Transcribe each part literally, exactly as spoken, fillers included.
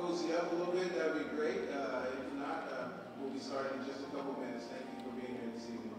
cozy up a little bit, that would be great. Uh, if not, uh, we'll be starting in just a couple minutes. Thank you for being here this evening.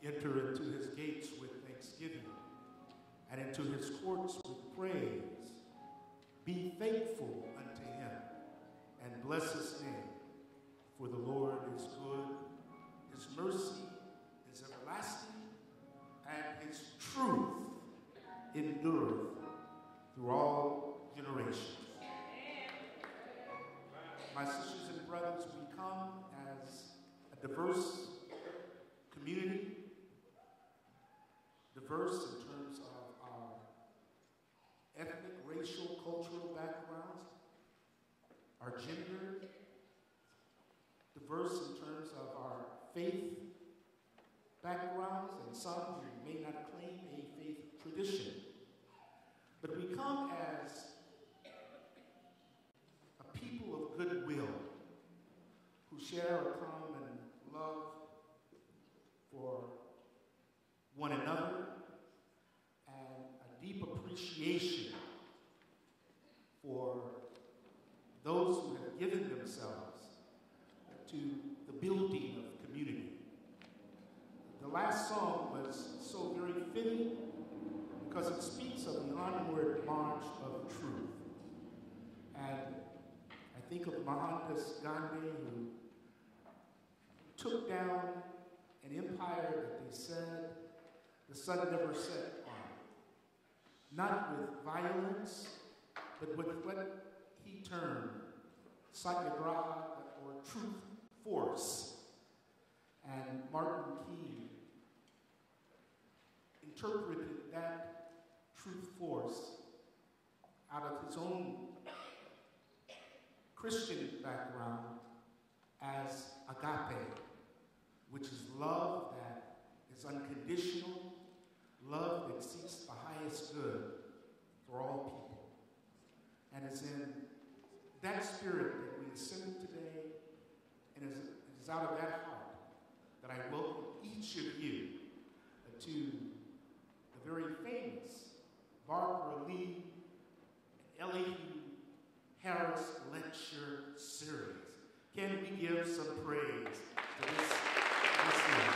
Enter into his gates with thanksgiving, and into his courts with praise. Be thankful unto him, and bless his name. For the Lord is good, his mercy is everlasting, and his truth endureth through all generations. My sisters and brothers, we come as a diverse community, diverse in terms of our ethnic, racial, cultural backgrounds, our gender, diverse in terms of our faith backgrounds, and some who may not claim a faith tradition. But we come as a people of goodwill who share a common love for one another and a deep appreciation for those who have given themselves to the building of community. The last song was so very fitting because it speaks of the onward march of truth. And I think of Mohandas Gandhi, who took down an empire that they said the sun never set on. Not with violence, but with what he termed satyagraha, or truth force. And Martin King interpreted that truth force out of his own Christian background as agape, which is love that is unconditional, love that seeks the highest good for all people. And it's in that spirit that we assemble today, and it is out of that heart that I welcome each of you to the very famous Barbara Lee Elihu Harris Lecture Series. Can we give some praise to this, this year?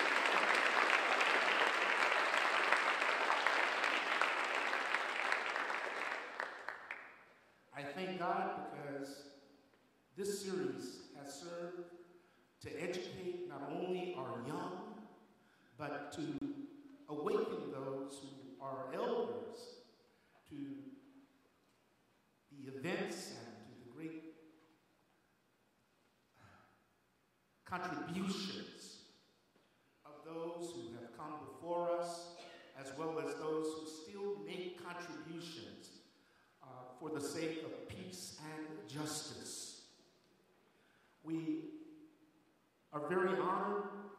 I thank God because this series has served to educate not only our young, but to awaken those who are elders to the events and to the great contributions of those who have come before us, as well as those who still make contributions uh, for the sake of peace and justice. We are very honored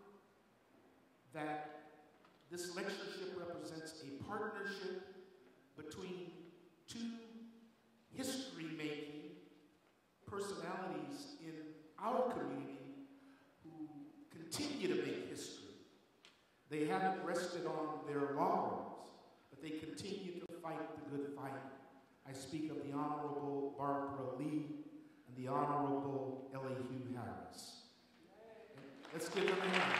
that this lectureship represents a partnership between two history-making personalities in our community who continue to make history. They haven't rested on their laurels, but they continue to fight the good fight. I speak of the Honorable Barbara Lee and the Honorable Elihu Harris. Let's give them a hand.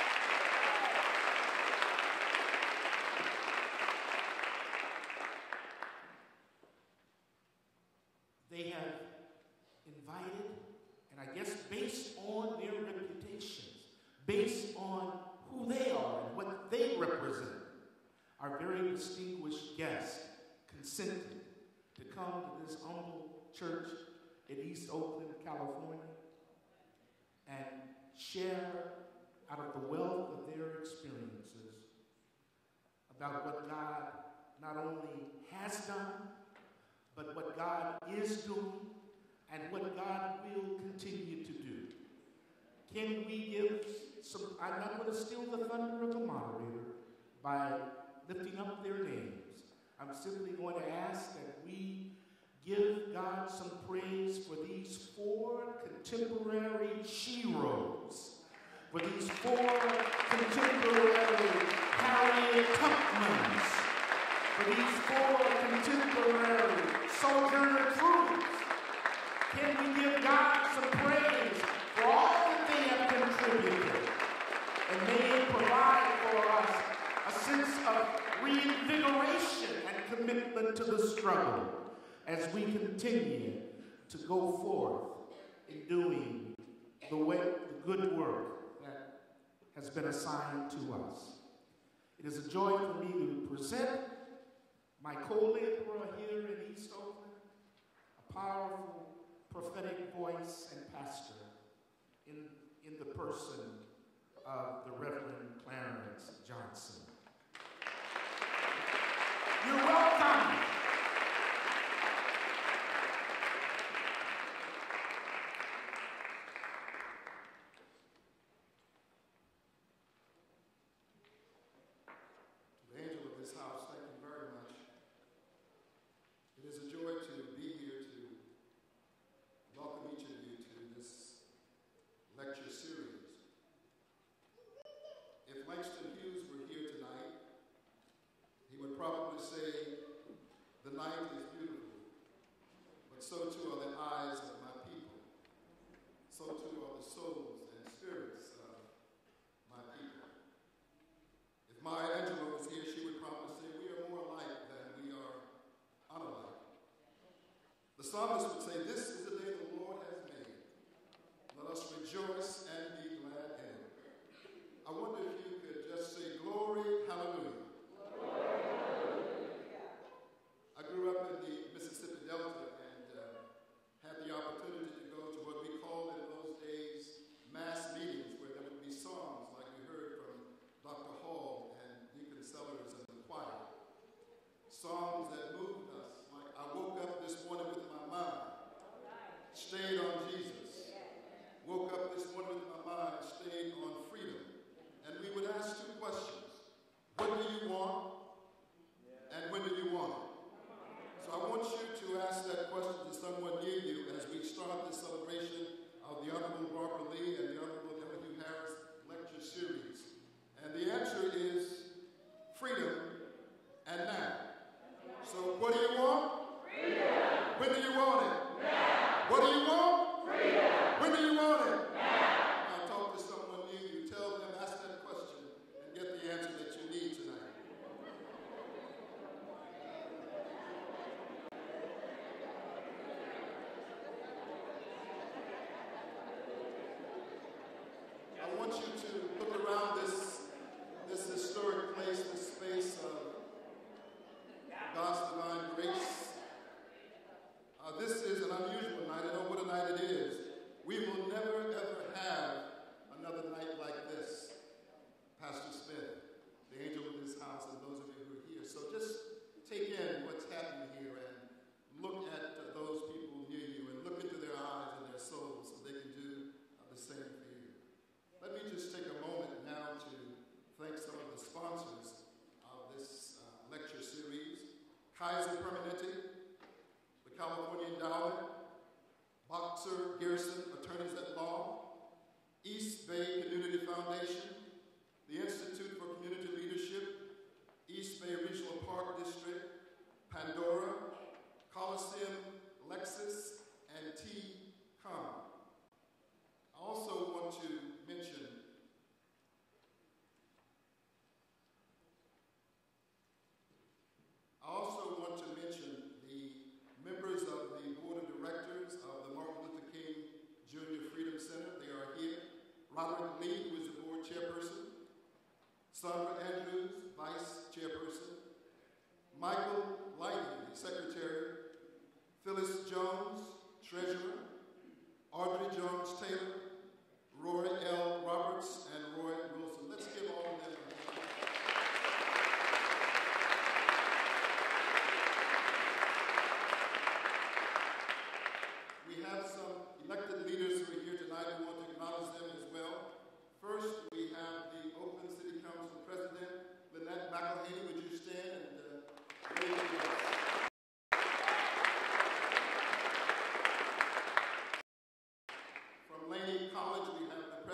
They have invited, and I guess based on their reputations, based on who they are and what they represent, our very distinguished guest consented to come to this humble church in East Oakland, California, and share out of the wealth of their experiences about what God not only has done, but what God is doing and what God will continue to do. Can we give some, I'm not going to steal the thunder of the moderator by lifting up their names. I'm simply going to ask that we give God some praise for these four contemporary sheroes, for these four contemporary Harriet Tubmans, for these four contemporary Sojourner Truths. Can we give God some praise for all that they have contributed? And may it provide for commitment to the struggle as we continue to go forth in doing the way, the good work that has been assigned to us. It is a joy for me to present my co-laborer here in East Oakland, a powerful prophetic voice and pastor in, in the person of the Reverend Clarence Johnson. You're welcome. To the angel of this house, thank you very much. It is a joy to be here to welcome each of you to this lecture series. If Langston Hughes were here tonight, he would probably say, the night is beautiful, but so too are the eyes of my people. So too are the souls and spirits of my people. If Maya Angelou was here, she would probably say, we are more alike than we are unalike. The psalmist would say, this is the day the Lord has made. Let us rejoice and be glad in it. I wonder if you could just say, glory, hallelujah. I grew up in the Mississippi Delta and uh, had the opportunity to go to what we called in those days mass meetings, where there would be songs like we heard from Doctor Hall and Deacon Sellers and the choir. Songs that moved us, like I woke up this morning with my mind stayed on Jesus. Woke up this morning with my mind stayed on freedom. And we would ask two questions. What do you want? And when do you want it? So I want you to ask that question to someone near you as we start this celebration of the Honorable Barbara Lee and the Honorable Elihu Harris lecture series. And the answer is freedom and now. So what do you want? Freedom. When do you want it? Now. What do you want? Freedom. When do you want it? Now. Now talk to someone near you. Tell them, ask that question, and get the answer that you need tonight. I want you to look around this, this historic place, this space of God's divine grace. Uh, this is an unusual night. I know what a night it is. We will never, ever have another night like this. Pastor Smith, the angel of this house, and those of you who are here. So just take in what's happening here and look at uh, those people near you and look into their eyes and their souls so they can do uh, the same for you. Let me just take a moment now to thank some of the sponsors of this uh, lecture series. Kaiser Permanente, the California Endowment, Boxer Garrison Attorneys at Law, East Bay Community Foundation, the Institute for Community Leadership, East Bay Regional Park District, Pandora, Coliseum, Lexus, and T COM. I also want to mention I also want to mention the members of the Board of Directors of the Martin Luther King Junior Freedom Center. They are here. Roderick Lee, who is the board chairperson. Sandra Andrews, vice chairperson. Michael Lighty, the secretary. Phyllis Jones, treasurer. Audrey Jones Taylor. Roy L. Roberts, and Roy Wilson. Let's give all of them a hand. We have some elected leaders who are here tonight and want to acknowledge them as well. First, we have the Oakland City Council President, Lynette McElhaney. Would you stand and uh, wave to us? From Laney College, we have the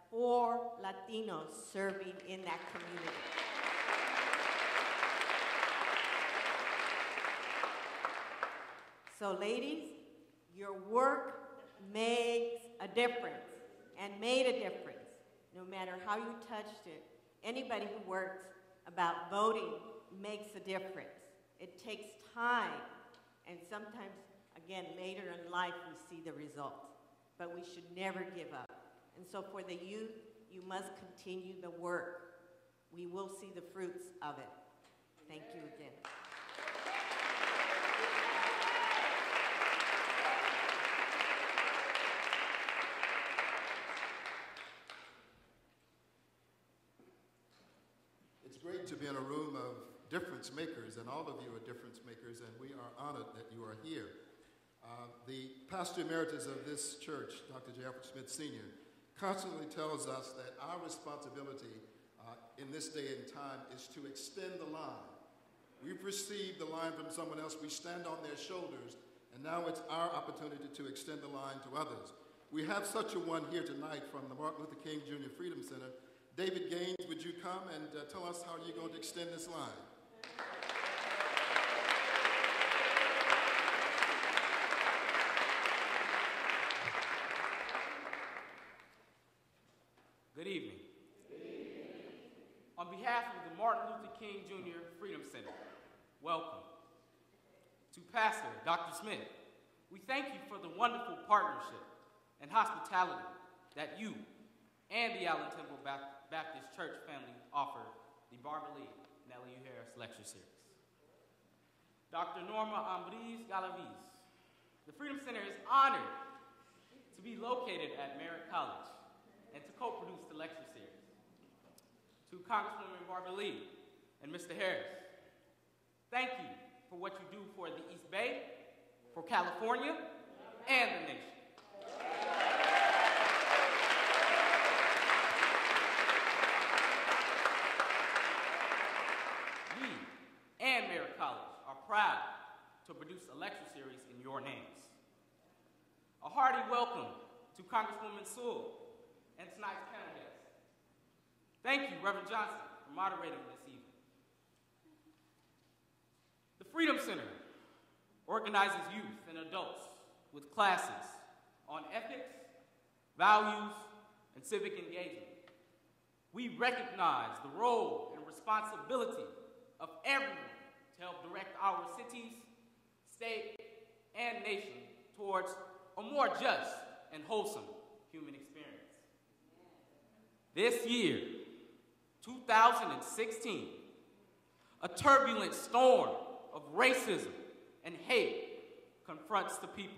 four Latinos serving in that community. So ladies, your work makes a difference and made a difference. No matter how you touched it, anybody who works about voting makes a difference. It takes time, and sometimes, again, later in life we see the results. But we should never give up. And so for the youth, you must continue the work. We will see the fruits of it. Thank you again. It's great to be in a room of difference makers, and all of you are difference makers, and we are honored that you are here. Uh, the pastor emeritus of this church, Doctor J. Alfred Smith, Senior, constantly tells us that our responsibility uh, in this day and time is to extend the line. We've received the line from someone else, we stand on their shoulders, and now it's our opportunity to extend the line to others. We have such a one here tonight from the Martin Luther King Junior Freedom Center. David Gaines, would you come and uh, tell us how you're going to extend this line? Good evening. Good evening. On behalf of the Martin Luther King Junior Freedom Center, welcome. To Pastor Doctor Smith, we thank you for the wonderful partnership and hospitality that you and the Allen Temple Baptist Church family offer the Blvd and Elihu Harris Lecture Series. Doctor Norma Ambriz Galaviz, the Freedom Center is honored to be located at Merritt College and to co-produce the lecture series. To Congresswoman Terri and Mister Harris, thank you for what you do for the East Bay, for California, and the nation. We and Merritt College are proud to produce a lecture series in your names. A hearty welcome to Congresswoman Sewell and tonight's panel guests. Thank you, Reverend Johnson, for moderating this evening. The Freedom Center organizes youth and adults with classes on ethics, values, and civic engagement. We recognize the role and responsibility of everyone to help direct our cities, state, and nation towards a more just and wholesome human experience. This year, two thousand sixteen, a turbulent storm of racism and hate confronts the people.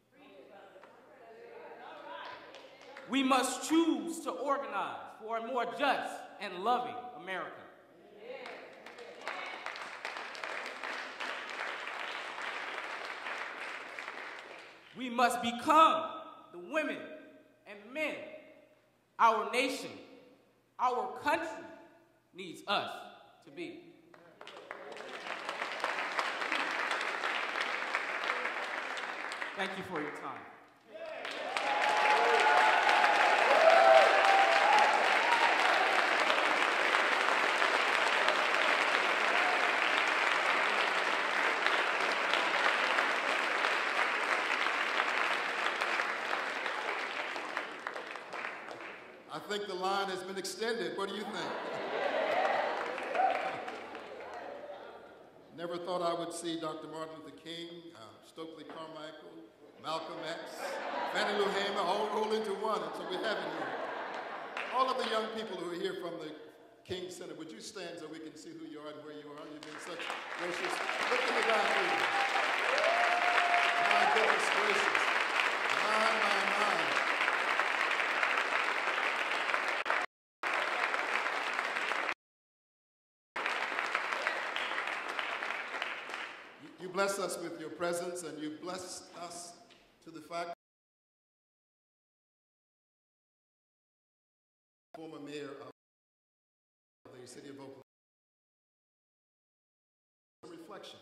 We must choose to organize for a more just and loving America. We must become the women and men our nation, our country needs us to be. Thank you for your time. I think the line has been extended. What do you think? Never thought I would see Doctor Martin Luther King, uh, Stokely Carmichael, Malcolm X, Fannie Lou Hamer all roll into one, and so we have it here. All of the young people who are here from the King Center, would you stand so we can see who you are and where you are? You've been such gracious. Look in the back here. My goodness gracious. My, my, my. You bless us with your presence, and you bless us to the fact former mayor of the city of Oakland. Reflections.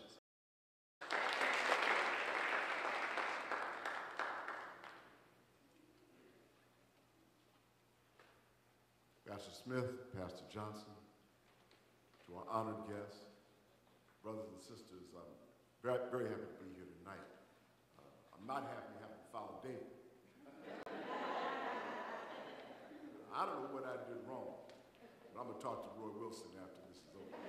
Pastor Smith, Pastor Johnson, to our honored guests, brothers and sisters, I'm very, very happy to be here tonight. Uh, I'm not happy having to follow David. I don't know what I did wrong, but I'm going to talk to Roy Wilson after this is over.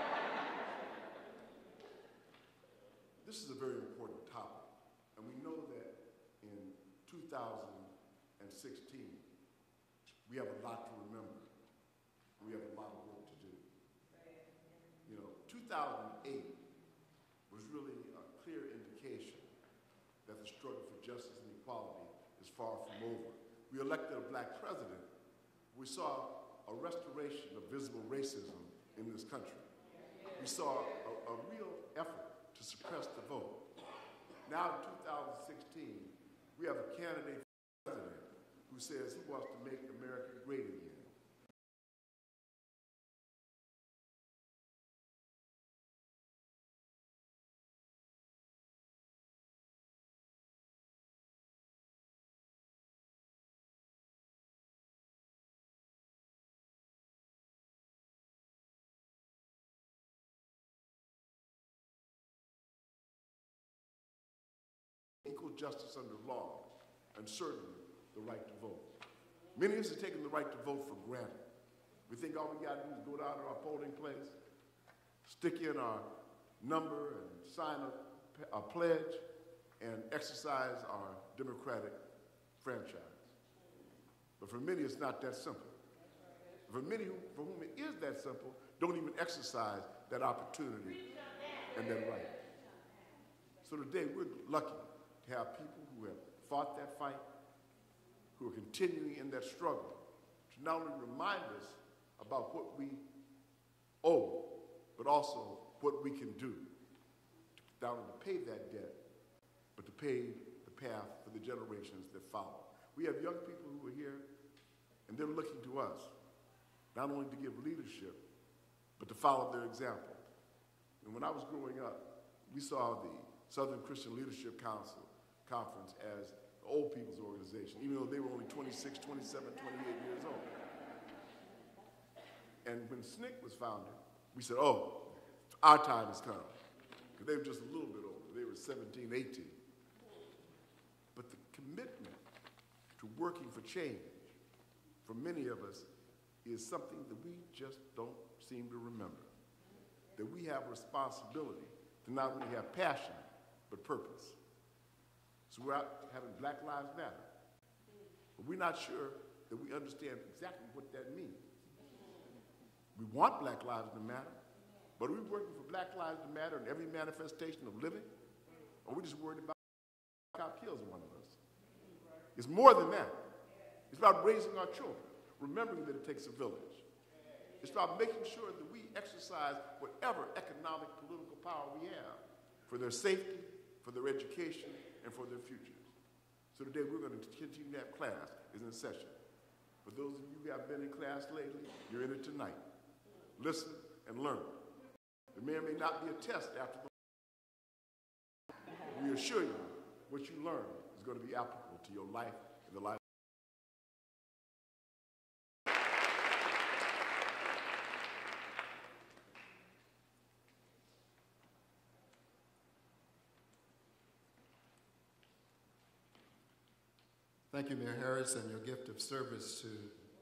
This is a very important topic, and we know that in two thousand sixteen, we have a lot to remember. We have a lot of work to do. You know, two thousand eight was really a clear indication that the struggle for justice and equality is far from over. We elected a black president. We saw a restoration of visible racism in this country. We saw a, a real effort to suppress the vote. Now in two thousand sixteen, we have a candidate for president who says he wants to make America great again. Equal justice under law, and certainly the right to vote. Many of us have taken the right to vote for granted. We think all we got to do is go down to our polling place, stick in our number and sign a, a pledge, and exercise our democratic franchise. But for many, it's not that simple. For many who, for whom it is that simple, don't even exercise that opportunity and that right. So today, we're lucky to have people who have fought that fight, who are continuing in that struggle, to not only remind us about what we owe, but also what we can do, to not only pay that debt, but to pave the path for the generations that follow. We have young people who are here, and they're looking to us, not only to give leadership, but to follow their example. And when I was growing up, we saw the Southern Christian Leadership Council Conference as the old people's organization, even though they were only twenty-six, twenty-seven, twenty-eight years old. And when S N C C was founded, we said, oh, our time has come. Because they were just a little bit older. They were seventeen, eighteen. But the commitment to working for change for many of us is something that we just don't seem to remember. That we have a responsibility to not only have passion, but purpose. So we're out having Black Lives Matter. But we're not sure that we understand exactly what that means. We want Black Lives to matter, but are we working for Black Lives to matter in every manifestation of living? Or are we just worried about how it kills one of us? It's more than that. It's about raising our children, remembering that it takes a village. It's about making sure that we exercise whatever economic, political power we have for their safety, for their education, and for their futures. So today we're going to continue to have class is in session. For those of you who have been in class lately, you're in it tonight. Listen and learn. There may or may not be a test after the we assure you what you learn is going to be applicable to your life and the life. Thank you, Mayor Harris, and your gift of service to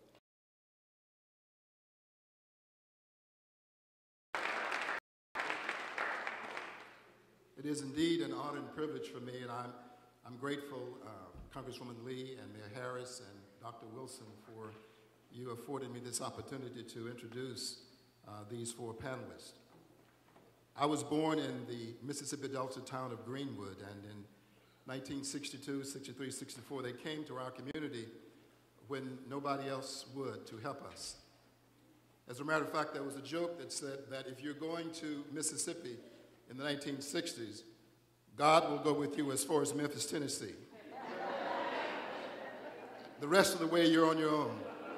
It is indeed an honor and privilege for me, and I'm, I'm grateful, uh, Congresswoman Lee and Mayor Harris and Doctor Wilson, for you affording me this opportunity to introduce uh, these four panelists. I was born in the Mississippi Delta town of Greenwood, and in nineteen sixty-two, sixty-three, sixty-four, they came to our community when nobody else would to help us. As a matter of fact, there was a joke that said that if you're going to Mississippi in the nineteen sixties, God will go with you as far as Memphis, Tennessee. The rest of the way, you're on your own.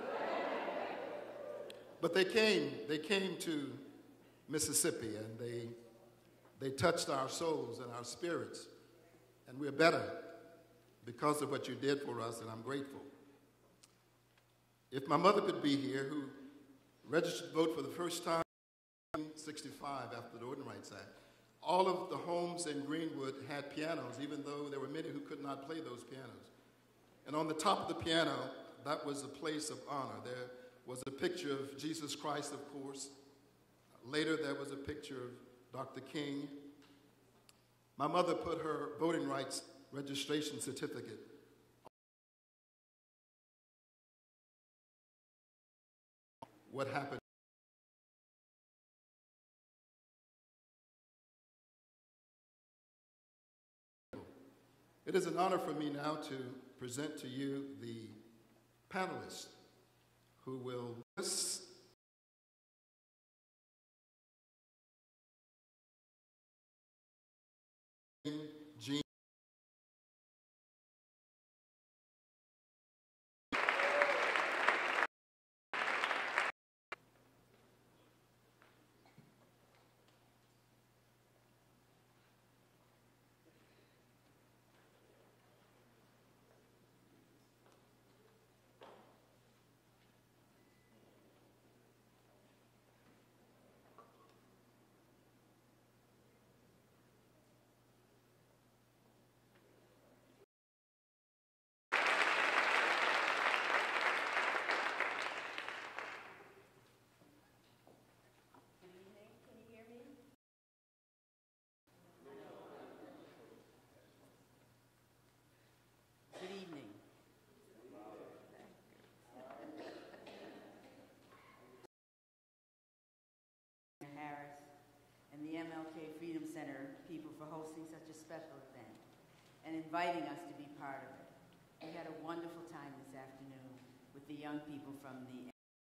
But they came, they came to Mississippi, and they, they touched our souls and our spirits. And we're better because of what you did for us, and I'm grateful. If my mother could be here, who registered to vote for the first time in nineteen sixty-five after the Voting Rights Act, all of the homes in Greenwood had pianos, even though there were many who could not play those pianos. And on the top of the piano, that was a place of honor. There was a picture of Jesus Christ, of course. Later, there was a picture of Doctor King. My mother put her voting rights registration certificate on what happened. It is an honor for me now to present to you the panelists who will Jean. M L K Freedom Center people for hosting such a special event and inviting us to be part of it. We had a wonderful time this afternoon with the young people from the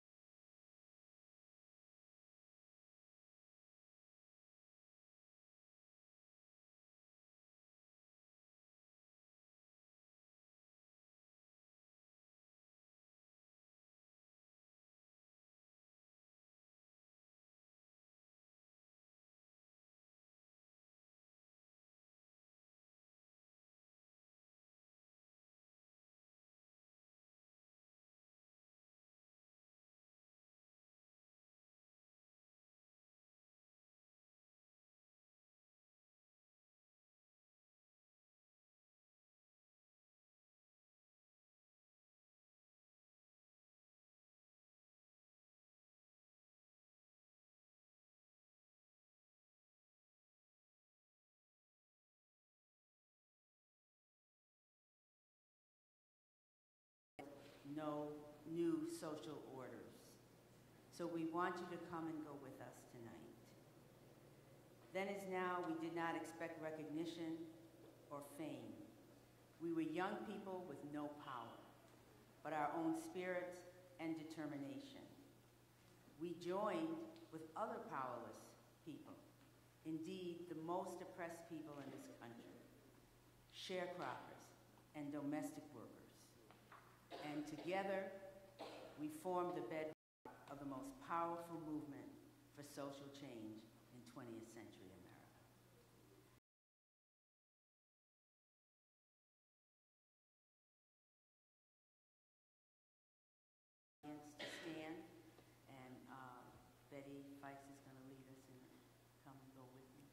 no new social orders. So we want you to come and go with us tonight. Then as now, we did not expect recognition or fame. We were young people with no power, but our own spirits and determination. We joined with other powerless people, indeed the most oppressed people in this country, sharecroppers and domestic workers. And together, we formed the bedrock of the most powerful movement for social change in twentieth century America. To stand, and uh, Betty Fikes is going to lead us and come and go with me.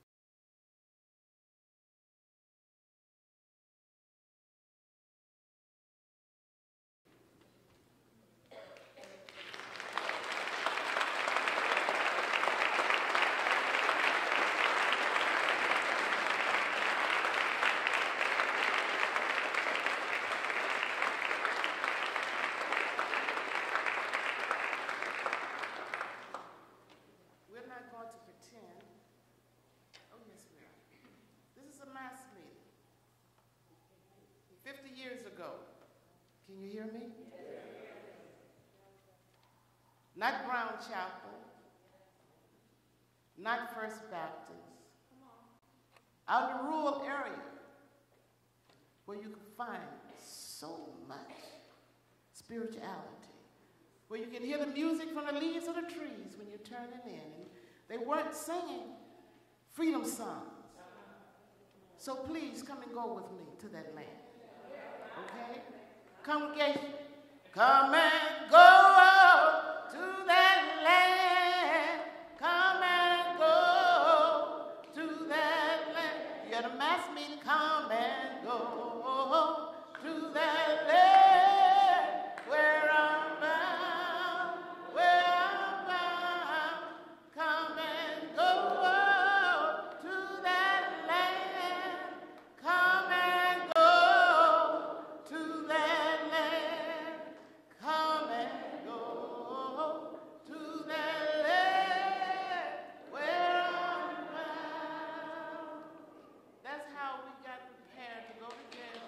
Can you hear me? Not Brown Chapel, not First Baptist, out in a rural area where you can find so much spirituality, where you can hear the music from the leaves of the trees when you're turning in. And they weren't singing freedom songs. So please come and go with me to that land, okay? Congregation, Come and go to that land. Come and go to that land. You're the mass meeting. Come and go to that land where I'm bound, where I'm bound. Come and go to that land. Come and go to that land. Come and go to that land where I'm bound. That's how we got prepared to go to jail.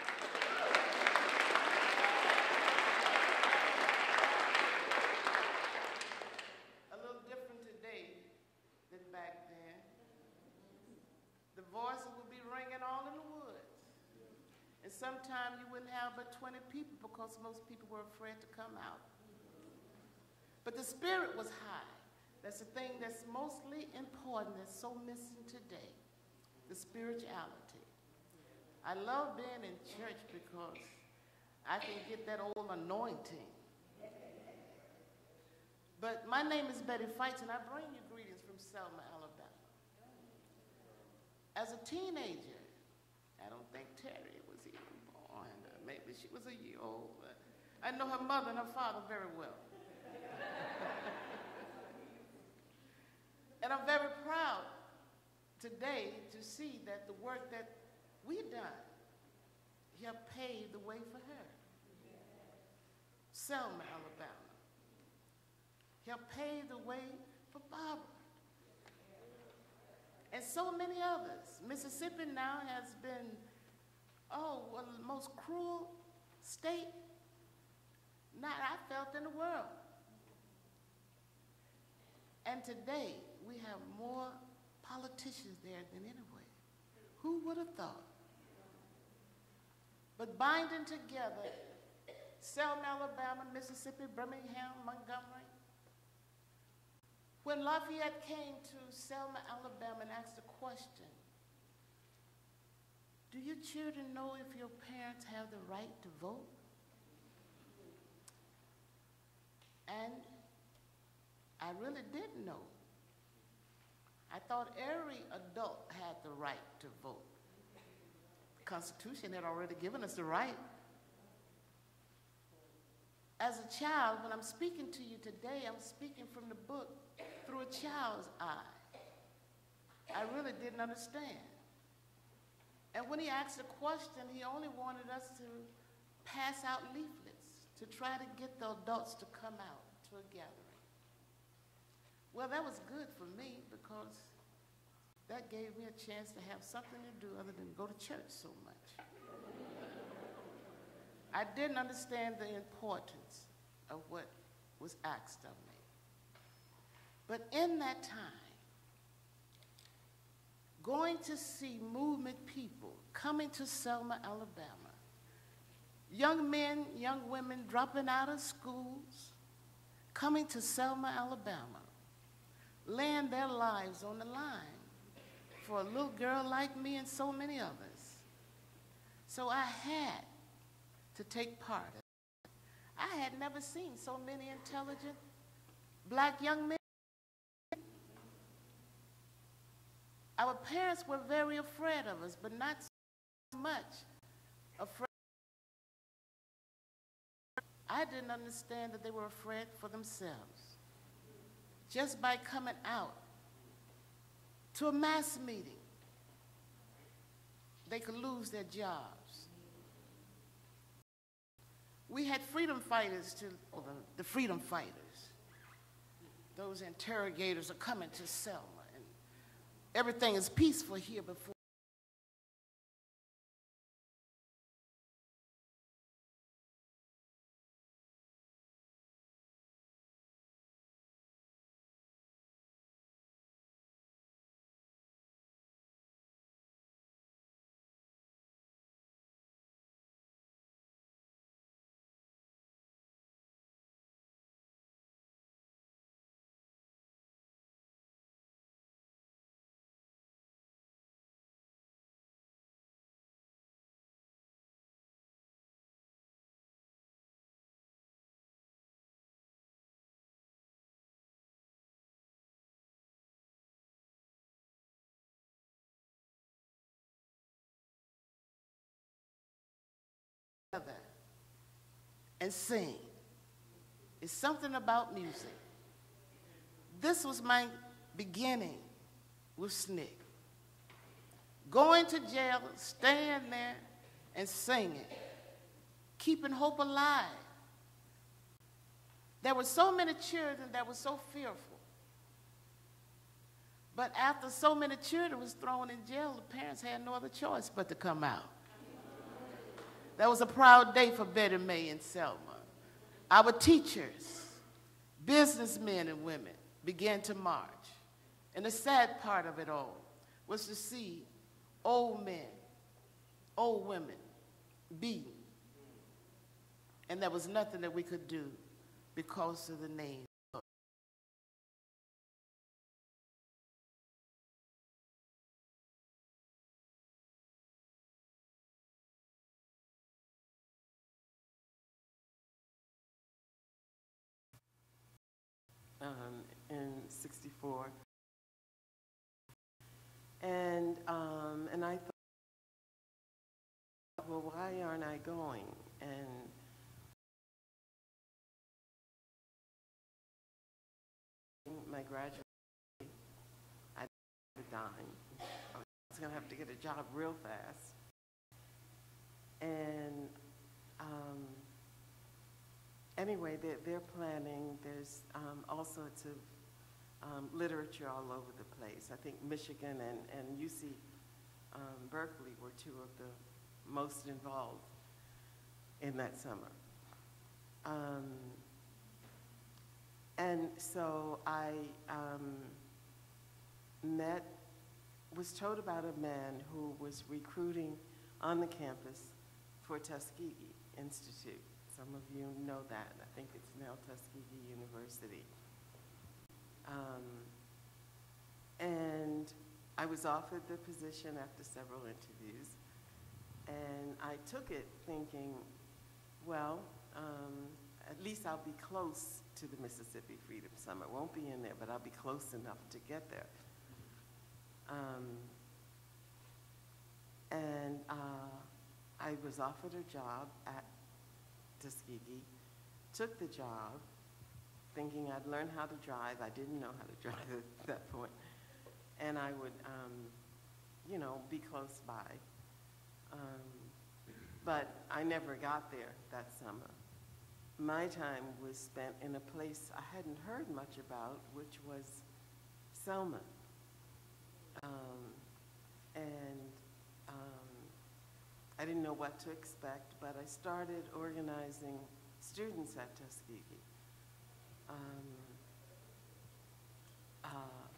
A little different today than back then. The voices would be ringing all in the woods. And sometimes you wouldn't have but twenty people because most people were afraid to come out. But the spirit was high. That's the thing that's mostly important, that's so missing today, the spirituality. I love being in church because I can get that old anointing. But my name is Betty Fights, and I bring you greetings from Selma, Alabama. As a teenager, I don't think Terry was even born. Uh, maybe she was a year old. But I know her mother and her father very well. And I'm very proud today to see that the work that we've done helped pave the way for her. Selma, Alabama. Helped pave the way for Barbara. And so many others. Mississippi now has been, oh, one of the most cruel state not I felt in the world. And today, we have more politicians there than anywhere. Who would have thought? But binding together Selma, Alabama, Mississippi, Birmingham, Montgomery. When Lafayette came to Selma, Alabama and asked the question, do your children know if your parents have the right to vote? And I really didn't know. I thought every adult had the right to vote. The Constitution had already given us the right. As a child, when I'm speaking to you today, I'm speaking from the book through a child's eye. I really didn't understand. And when he asked the question, he only wanted us to pass out leaflets to try to get the adults to come out to a gathering. Well, that was good for me because that gave me a chance to have something to do other than go to church so much. I didn't understand the importance of what was asked of me. But in that time, going to see movement people coming to Selma, Alabama, young men, young women dropping out of schools, coming to Selma, Alabama, laying their lives on the line for a little girl like me and so many others. So I had to take part in it. I had never seen so many intelligent black young men. Our parents were very afraid of us, but not so much afraid. I didn't understand that they were afraid for themselves. Just by coming out to a mass meeting, they could lose their jobs. We had freedom fighters to, or the, the freedom fighters. Those interrogators are coming to Selma, and everything is peaceful here before. together and sing. It's something about music. This was my beginning with S N C C. Going to jail, staying there, and singing, keeping hope alive. There were so many children that were so fearful. But after so many children was thrown in jail, the parents had no other choice but to come out. That was a proud day for Betty Mae and Selma. Our teachers, businessmen and women, began to march. And the sad part of it all was to see old men, old women beaten. And there was nothing that we could do because of the name. Um, in sixty-four. And, um, and I thought, well, why aren't I going? And my graduate, I didn't have a dime. I was going to have to get a job real fast. And um, anyway, they're, they're planning. There's um, all sorts of um, literature all over the place. I think Michigan and, and U C um, Berkeley were two of the most involved in that summer. Um, and so I um, met, was told about a man who was recruiting on the campus for Tuskegee Institute. Some of you know that. I think it's now Tuskegee University. Um, and I was offered the position after several interviews. And I took it thinking, well, um, at least I'll be close to the Mississippi Freedom Summer. Won't be in there, but I'll be close enough to get there. Um, and uh, I was offered a job at Tuskegee, took the job, thinking I'd learn how to drive. I didn't know how to drive at that point. And I would, um, you know, be close by. Um, but I never got there that summer. My time was spent in a place I hadn't heard much about, which was Selma. Um, and um, I didn't know what to expect, but I started organizing students at Tuskegee. Um, uh,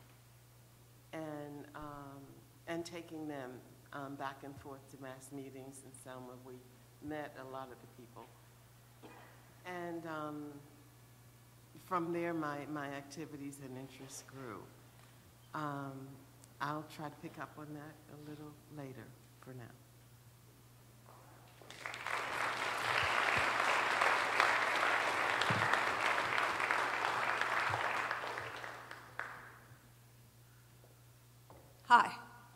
and, um, and taking them um, back and forth to mass meetings in Selma. We met a lot of the people. And um, from there, my, my activities and interests grew. Um, I'll try to pick up on that a little later for now. Hi.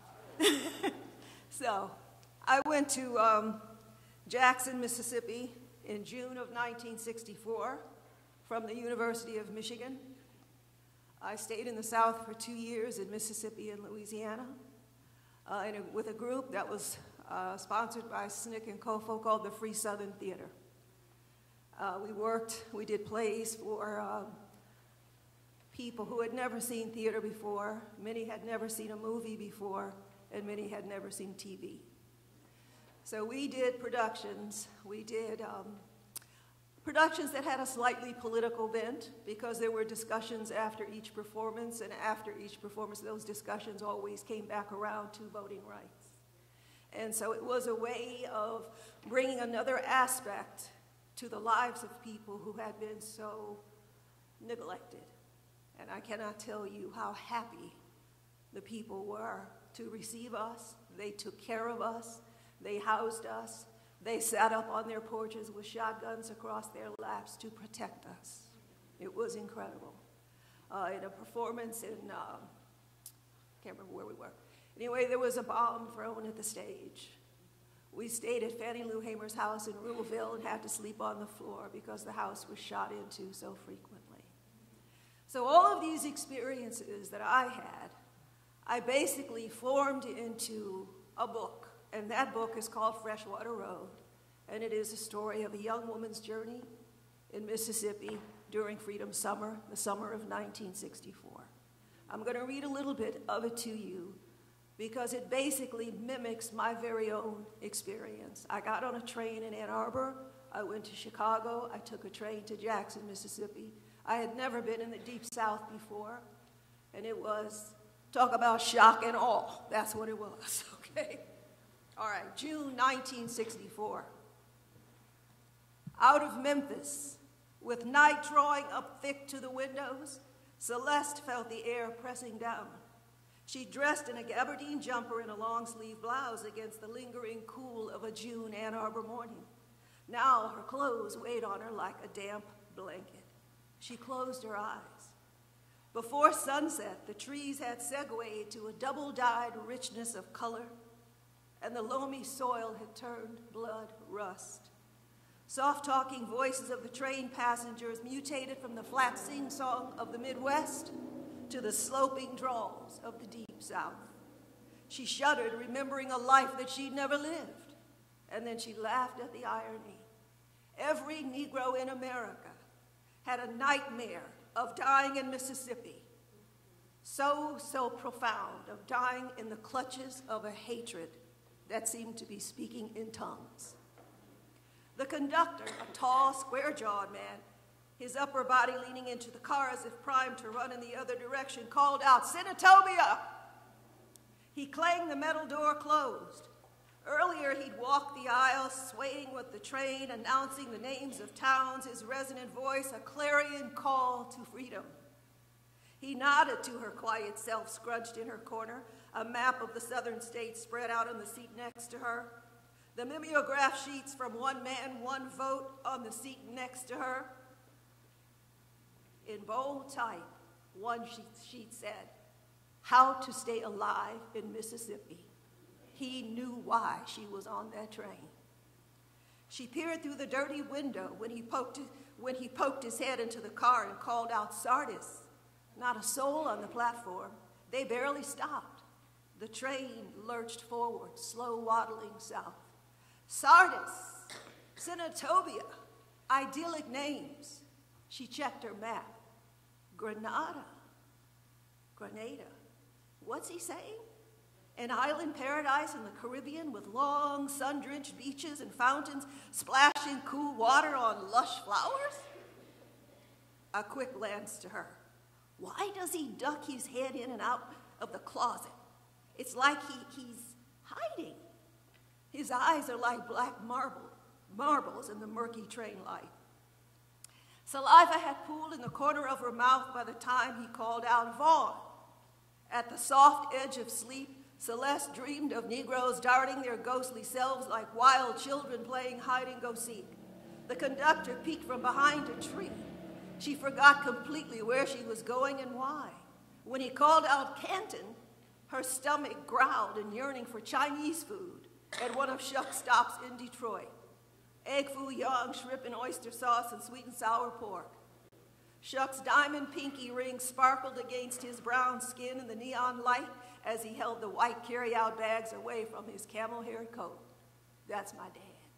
So, I went to um, Jackson, Mississippi in June of nineteen sixty-four from the University of Michigan. I stayed in the South for two years in Mississippi and Louisiana uh, in a, with a group that was uh, sponsored by S N C C and C O F O called the Free Southern Theater. Uh, we worked, we did plays for uh, people who had never seen theater before, many had never seen a movie before, and many had never seen T V. So we did productions. We did um, productions that had a slightly political bent because there were discussions after each performance, and after each performance, those discussions always came back around to voting rights. And so it was a way of bringing another aspect to the lives of people who had been so neglected. And I cannot tell you how happy the people were to receive us. They took care of us. They housed us. They sat up on their porches with shotguns across their laps to protect us. It was incredible. Uh, in a performance in, um, can't remember where we were. Anyway, there was a bomb thrown at the stage. We stayed at Fannie Lou Hamer's house in Ruleville and had to sleep on the floor because the house was shot into so frequently. So all of these experiences that I had, I basically formed into a book, and that book is called Freshwater Road, and it is a story of a young woman's journey in Mississippi during Freedom Summer, the summer of nineteen sixty-four. I'm going to read a little bit of it to you because it basically mimics my very own experience. I got on a train in Ann Arbor, I went to Chicago, I took a train to Jackson, Mississippi. I had never been in the Deep South before, and it was, talk about shock and awe, that's what it was, okay? All right, June nineteen sixty-four. Out of Memphis, with night drawing up thick to the windows, Celeste felt the air pressing down. She dressed in a gabardine jumper and a long-sleeve blouse against the lingering cool of a June Ann Arbor morning. Now her clothes weighed on her like a damp blanket. She closed her eyes. Before sunset, the trees had segued to a double-dyed richness of color, and the loamy soil had turned blood rust. Soft-talking voices of the train passengers mutated from the flat sing-song of the Midwest to the sloping drawls of the Deep South. She shuddered, remembering a life that she'd never lived, and then she laughed at the irony. Every Negro in America had a nightmare of dying in Mississippi, so, so profound, of dying in the clutches of a hatred that seemed to be speaking in tongues. The conductor, a tall, square-jawed man, his upper body leaning into the car as if primed to run in the other direction, called out, "Senatobia!" He clanged the metal door closed. Earlier, he'd walked the aisle, swaying with the train, announcing the names of towns, his resonant voice, a clarion call to freedom. He nodded to her quiet self, scrunched in her corner, a map of the southern states spread out on the seat next to her. The mimeograph sheets from One Man, One Vote on the seat next to her. In bold type, one sheet, sheet said, "How to stay alive in Mississippi." He knew why she was on that train. She peered through the dirty window when he poked, when he poked his head into the car and called out, "Sardis." Not a soul on the platform. They barely stopped. The train lurched forward, slow waddling south. Sardis, Senatobia, idyllic names. She checked her map. Grenada, Grenada. What's he saying? An island paradise in the Caribbean with long, sun-drenched beaches and fountains splashing cool water on lush flowers? A quick glance to her. Why does he duck his head in and out of the closet? It's like he, he's hiding. His eyes are like black marble, marbles in the murky train light. Saliva had pooled in the corner of her mouth by the time he called out, "Vaughn." At the soft edge of sleep, Celeste dreamed of Negroes darting their ghostly selves like wild children playing hide-and-go-seek. The conductor peeked from behind a tree. She forgot completely where she was going and why. When he called out Canton, her stomach growled in yearning for Chinese food at one of Shuck's stops in Detroit. Egg foo young, shrimp and oyster sauce, and sweet and sour pork. Shuck's diamond pinky ring sparkled against his brown skin in the neon light as he held the white carry-out bags away from his camel-hair coat. That's my dad.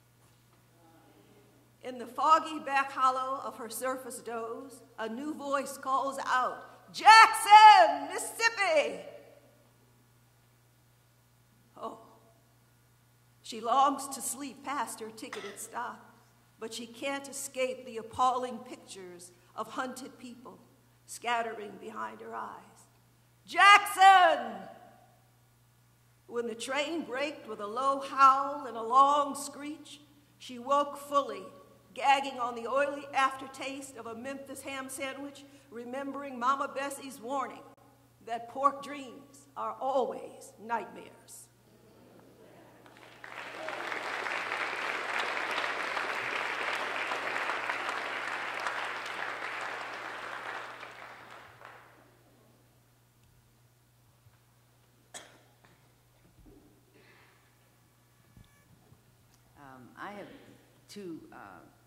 In the foggy back hollow of her surface doze, a new voice calls out, "Jackson, Mississippi!" Oh. She longs to sleep past her ticketed stop, but she can't escape the appalling pictures of hunted people scattering behind her eyes. "Jackson!" When the train braked with a low howl and a long screech, she woke fully, gagging on the oily aftertaste of a Memphis ham sandwich, remembering Mama Bessie's warning that pork dreams are always nightmares. two uh,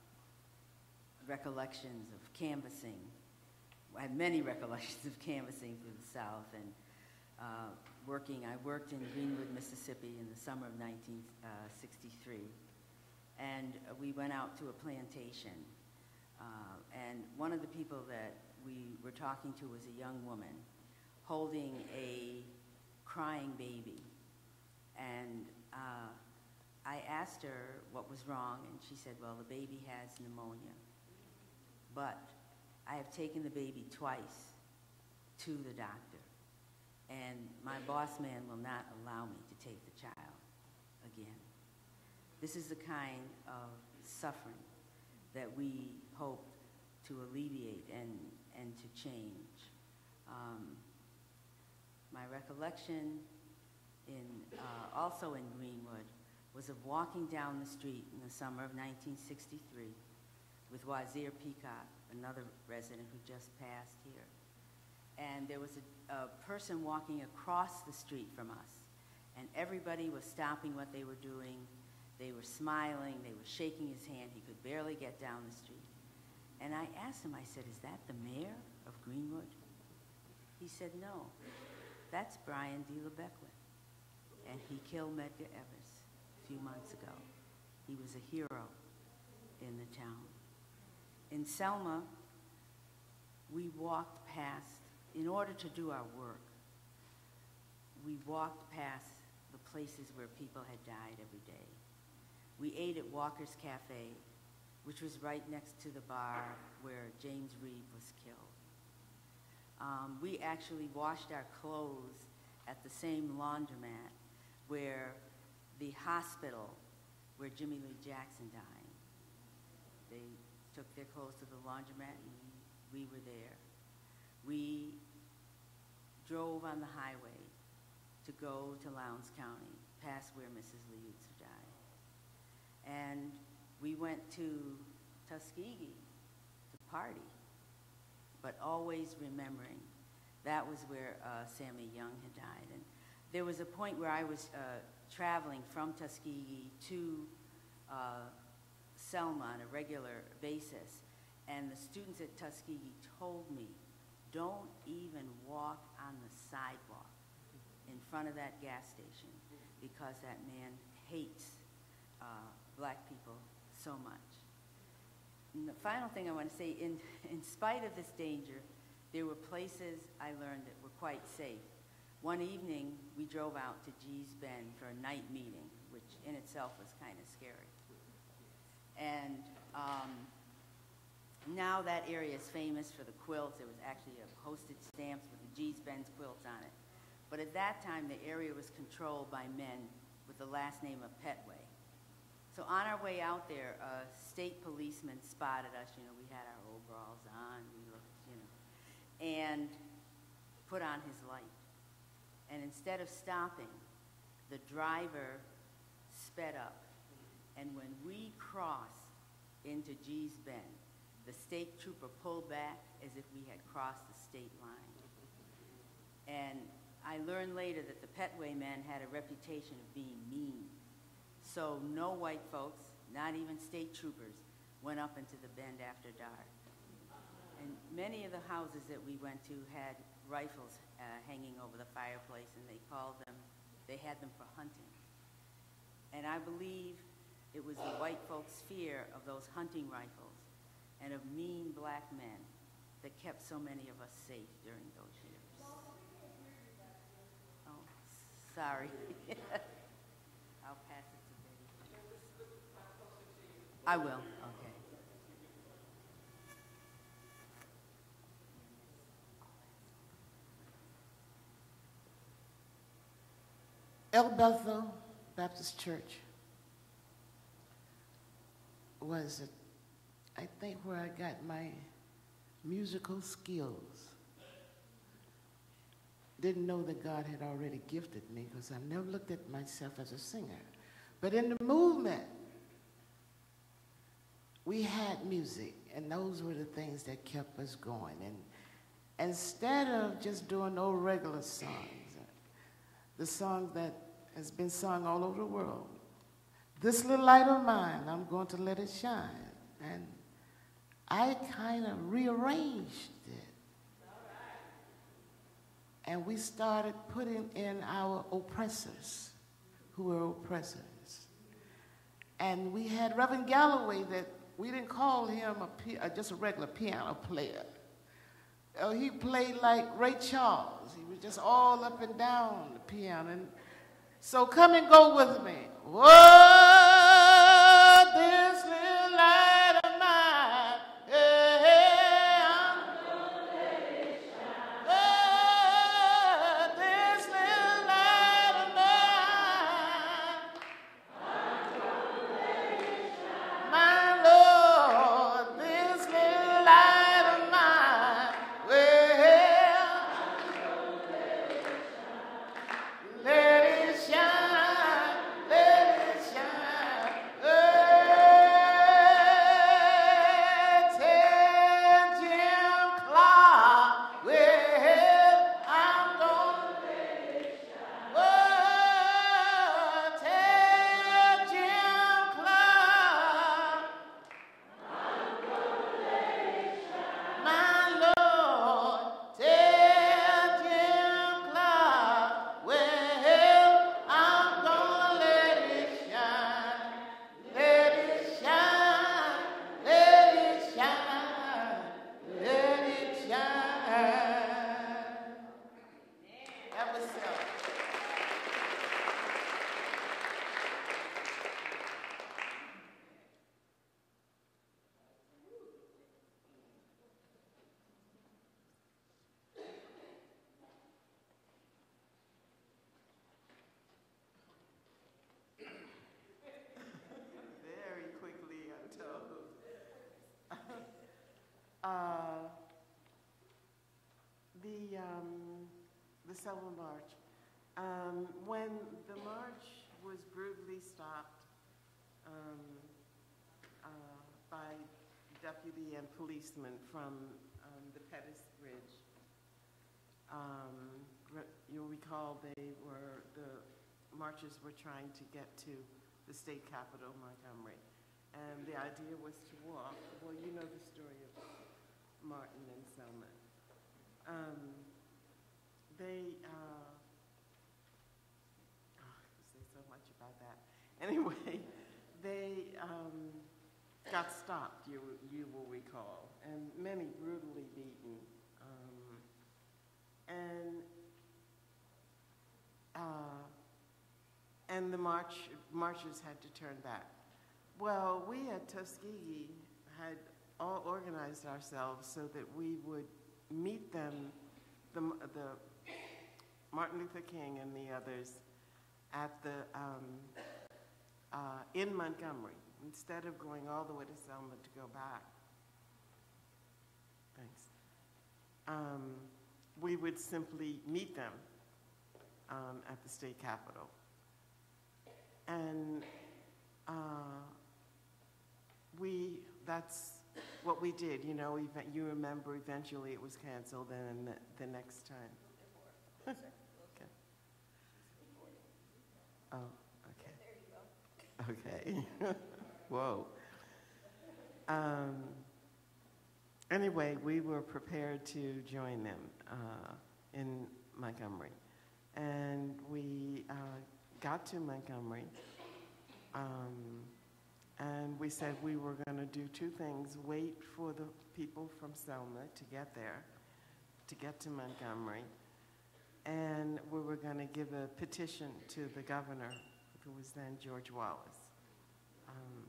recollections of canvassing. I have many recollections of canvassing through the South and uh, working. I worked in Greenwood, Mississippi in the summer of nineteen sixty-three. And uh, we went out to a plantation. Uh, and one of the people that we were talking to was a young woman holding a crying baby. And uh, I asked her what was wrong, and she said, well, the baby has pneumonia. But I have taken the baby twice to the doctor, and my boss man will not allow me to take the child again. This is the kind of suffering that we hope to alleviate and, and to change. Um, my recollection in, uh, also in Greenwood was of walking down the street in the summer of nineteen sixty-three with Wazir Peacock, another resident who just passed here. And there was a, a person walking across the street from us, and everybody was stopping what they were doing. They were smiling, they were shaking his hand. He could barely get down the street. And I asked him, I said, is that the mayor of Greenwood? He said, no, that's Brian D. LeBeckwith. And he killed Medgar Evers a few months ago. He was a hero in the town. In Selma, we walked past, in order to do our work, we walked past the places where people had died every day. We ate at Walker's Cafe, which was right next to the bar where James Reeb was killed. Um, we actually washed our clothes at the same laundromat where the hospital where Jimmy Lee Jackson died. They took their clothes to the laundromat and we, we were there. We drove on the highway to go to Lowndes County, past where Missus Liuzzo died. And we went to Tuskegee to party, but always remembering that was where uh, Sammy Young had died. And there was a point where I was uh, traveling from Tuskegee to uh, Selma on a regular basis, and the students at Tuskegee told me, don't even walk on the sidewalk in front of that gas station because that man hates uh, black people so much. And the final thing I want to say, in, in spite of this danger, there were places I learned that were quite safe. One evening, we drove out to Gee's Bend for a night meeting, which in itself was kind of scary. And um, now that area is famous for the quilts. There was actually a postage stamps with the Gee's Bend quilts on it. But at that time, the area was controlled by men with the last name of Petway. So on our way out there, a state policeman spotted us. You know, we had our overalls on, we looked, you know, and put on his light. And instead of stopping, the driver sped up. And when we crossed into Gee's Bend, the state trooper pulled back as if we had crossed the state line. And I learned later that the Petway men had a reputation of being mean. So no white folks, not even state troopers, went up into the bend after dark. And many of the houses that we went to had rifles uh, hanging over the fireplace, and they called them, they had them for hunting. And I believe it was the white folks' fear of those hunting rifles and of mean black men that kept so many of us safe during those years. Oh, sorry. I'll pass it to Betty. I will, okay. El Bethel Baptist Church was, I think, where I got my musical skills. Didn't know that God had already gifted me because I never looked at myself as a singer. But in the movement, we had music, and those were the things that kept us going. And instead of just doing old regular songs, the song that has been sung all over the world, this little light of mine, I'm going to let it shine. And I kind of rearranged it. And we started putting in our oppressors, who were oppressors. And we had Reverend Galloway that we didn't call him a, uh, just a regular piano player. Uh, he played like Ray Charles. He was just all up and down the piano. And so come and go with me. Whoa, this little light of mine. Hey, I'm gonna let it shine. Oh, this little light of mine. I'm gonna let it shine. My Lord, this little light of mine. Well, I'm gonna let it shine. Let it shine. Let it shine. Hey, tell Jim Clark, well, I'm gonna let it shine. Oh, tell Jim Clark, I'm gonna let it shine. My Lord, tell Jim Clark, well, I'm gonna let it shine. Let it shine, let it shine, let it shine. That was so. Very quickly, I'm told. uh, the um, the Selma March. Um, when the march was brutally stopped um, uh, by deputy and policemen from um, the Pettis Bridge, um, re- you'll recall they were the marchers were trying to get to the state capitol, Montgomery. And the idea was to walk. Well, you know the story of Martin and Selma. Um, they, uh, oh, I could say so much about that. Anyway, they um, got stopped, you, you will recall, and many brutally beaten. Um, and uh, And the march, marchers had to turn back. Well, we at Tuskegee had all organized ourselves so that we would meet them, the, the Martin Luther King and the others, at the, um, uh, in Montgomery, instead of going all the way to Selma to go back. Thanks. Um, we would simply meet them um, at the state capitol. And uh, we, that's what we did, you know, ev- you remember eventually it was canceled and the, the next time. Okay. Oh, okay. Okay. Whoa. Um, anyway, we were prepared to join them uh, in Montgomery. And we uh, got to Montgomery, um, and we said we were going to do two things: wait for the people from Selma to get there, to get to Montgomery, and we were going to give a petition to the governor, who was then George Wallace. Um,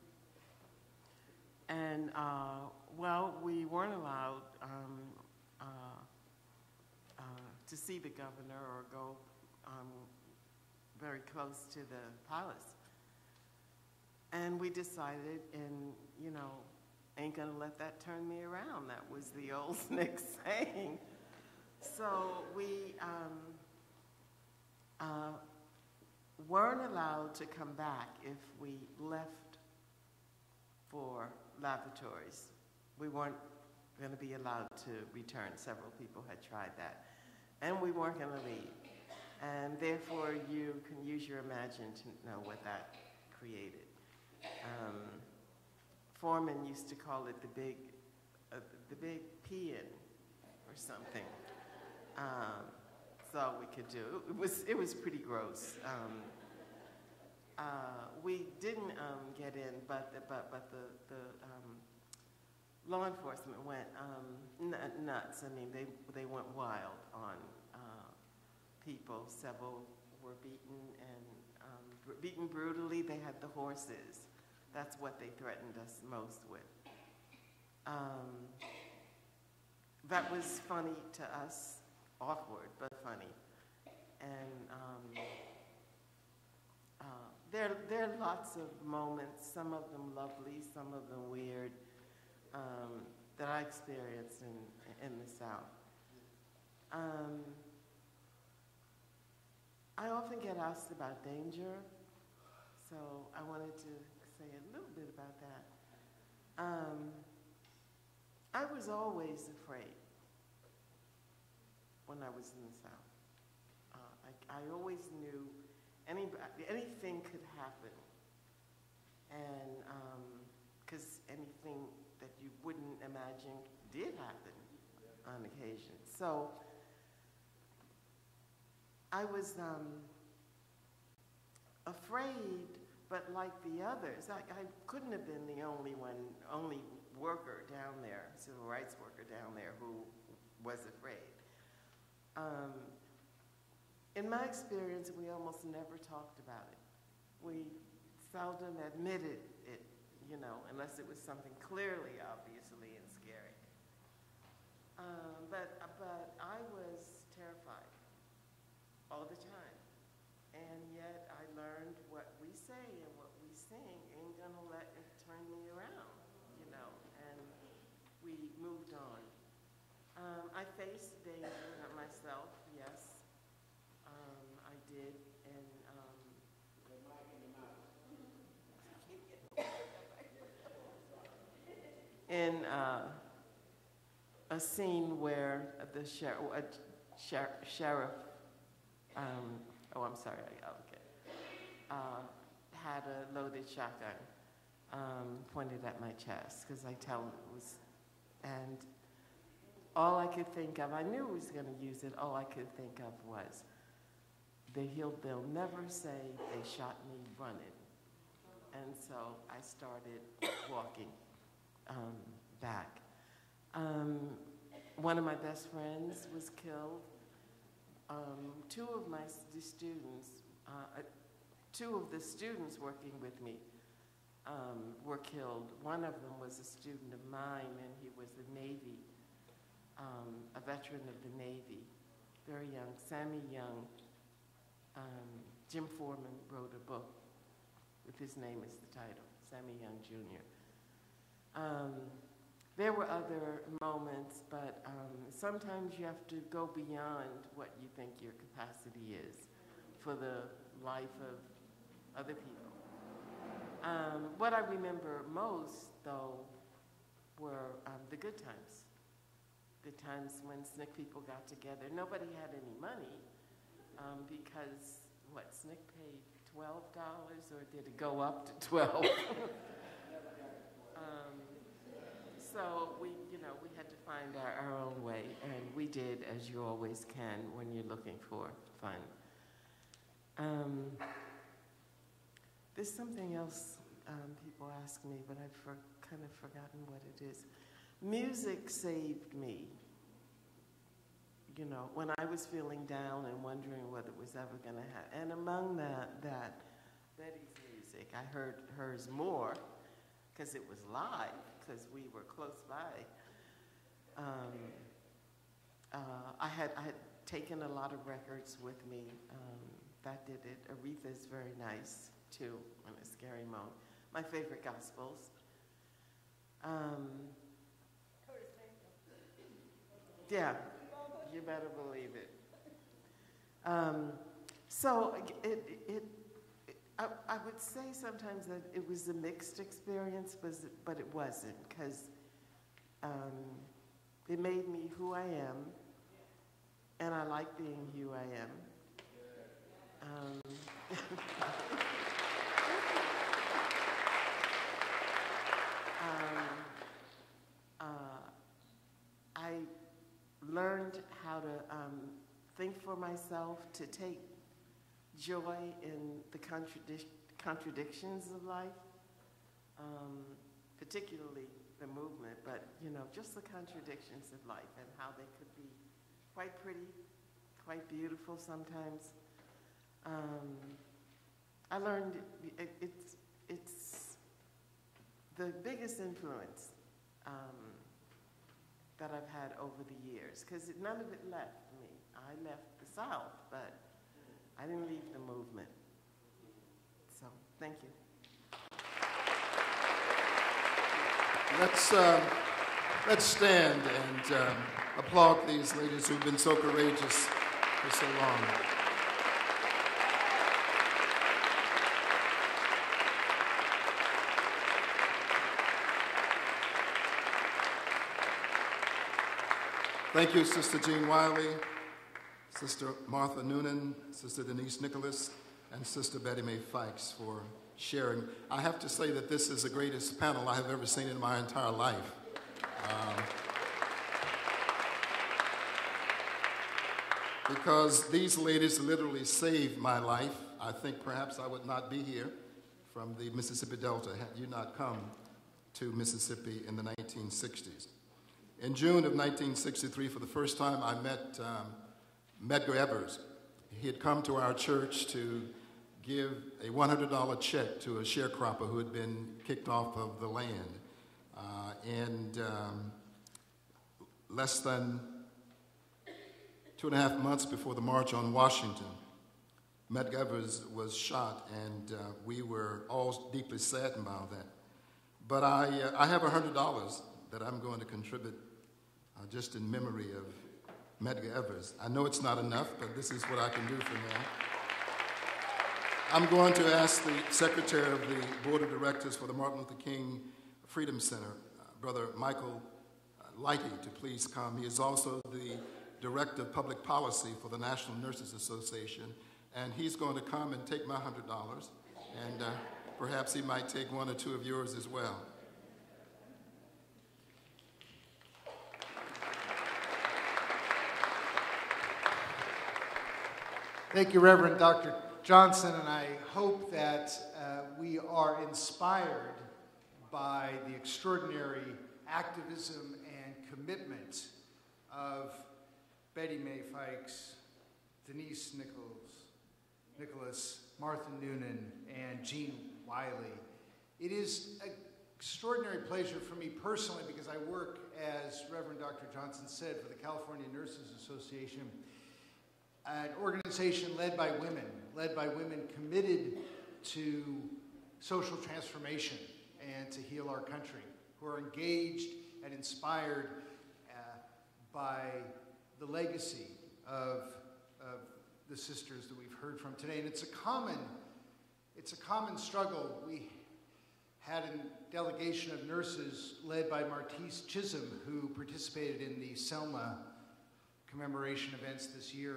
and, uh, well, we weren't allowed um, uh, uh, to see the governor or go um, very close to the palace. And we decided, and you know, ain't gonna let that turn me around. That was the old Snick saying. So we um, uh, weren't allowed to come back if we left for lavatories. We weren't gonna be allowed to return. Several people had tried that. And we weren't gonna leave. And therefore, you can use your imagination to know what that created. Um, Foreman used to call it the big, uh, the big peeing or something. Um, that's all we could do. It was, it was pretty gross. Um, uh, we didn't um, get in, but the, but but the the um, law enforcement went um, n nuts. I mean, they they went wild on uh, people. Several were beaten and um, br beaten brutally. They had the horses. That's what they threatened us most with. Um, that was funny to us, awkward but funny, and. Um, Uh, there, there are lots of moments, some of them lovely, some of them weird, um, that I experienced in, in the South. Um, I often get asked about danger, so I wanted to say a little bit about that. Um, I was always afraid when I was in the South. Uh, I, I always knew Anybody, anything could happen, and because um, anything that you wouldn't imagine did happen on occasion. So I was um, afraid, but like the others, I, I couldn't have been the only one, only worker down there, civil rights worker down there who was afraid. Um, In my experience, we almost never talked about it. We seldom admitted it, you know, unless it was something clearly, obviously, and scary. Um, but, but I was terrified all the time. And yet I learned what we say and what we sing ain't gonna let it turn me around, you know, and we moved on. Um, I faced danger myself, yes. I did, and um, in uh, a scene where the sher uh, sher sheriff, um, oh, I'm sorry, okay, uh, had a loaded shotgun um, pointed at my chest, because I tell him it was, and all I could think of, I knew he was going to use it, all I could think of was, They, he'll, they'll never say they shot me running. And so I started walking um, back. Um, one of my best friends was killed. Um, two of my st students, uh, two of the students working with me um, were killed. One of them was a student of mine, and he was a Navy, um, a veteran of the Navy, very young, Sammy Young. Um, Jim Foreman wrote a book with his name as the title, Sammy Young, Junior Um, there were other moments, but um, sometimes you have to go beyond what you think your capacity is for the life of other people. Um, what I remember most, though, were um, the good times. Good times when S N C C people got together. Nobody had any money. Um, because, what, S N C C paid twelve dollars, or did it go up to twelve? um, so we, you know, we had to find our, our own way, and we did, as you always can when you're looking for fun. Um, there's something else um, people ask me, but I've for, kind of forgotten what it is. Music saved me. You know, when I was feeling down and wondering whether it was ever going to happen. And among that, that, Betty's music, I heard hers more because it was live, because we were close by. Um, uh, I had I had taken a lot of records with me. Um, that did it. Aretha's very nice, too, in a scary moment. My favorite gospels. Um, yeah. You better believe it. Um, so it, it, it I, I would say sometimes that it was a mixed experience, but, but it wasn't, because um, it made me who I am, and I like being who I am. Um, learned how to um, think for myself, to take joy in the contradic contradictions of life, um, particularly the movement, but you know, just the contradictions of life and how they could be quite pretty, quite beautiful sometimes. Um, I learned it, it's, it's the biggest influence um, that I've had over the years, because none of it left me. I left the South, but I didn't leave the movement. So, thank you. Let's, uh, let's stand and um, applaud these ladies who've been so courageous for so long. Thank you, Sister Jean Wiley, Sister Martha Noonan, Sister Denise Nicholas, and Sister Betty Mae Fikes for sharing. I have to say that this is the greatest panel I have ever seen in my entire life. Um, because these ladies literally saved my life. I think perhaps I would not be here from the Mississippi Delta had you not come to Mississippi in the nineteen sixties. In June of nineteen sixty-three, for the first time, I met um, Medgar Evers. He had come to our church to give a one hundred dollar check to a sharecropper who had been kicked off of the land. Uh, and um, less than two and a half months before the March on Washington, Medgar Evers was shot, and uh, we were all deeply saddened by that. But I, uh, I have one hundred dollars that I'm going to contribute uh, just in memory of Medgar Evers. I know it's not enough, but this is what I can do for now. I'm going to ask the Secretary of the Board of Directors for the Martin Luther King Freedom Center, uh, Brother Michael uh, Lighty, to please come. He is also the Director of Public Policy for the National Nurses Association, and he's going to come and take my one hundred dollars, and uh, perhaps he might take one or two of yours as well. Thank you, Reverend Doctor Johnson, and I hope that uh, we are inspired by the extraordinary activism and commitment of Betty Mae Fikes, Denise Nichols, Nicholas, Martha Noonan, and Jean Wiley. It is an extraordinary pleasure for me personally, because I work, as Reverend Doctor Johnson said, for the California Nurses Association, an organization led by women, led by women committed to social transformation and to heal our country, who are engaged and inspired uh, by the legacy of, of the sisters that we've heard from today. And it's a common, it's a common struggle. We had a delegation of nurses led by Martise Chisholm, who participated in the Selma commemoration events this year.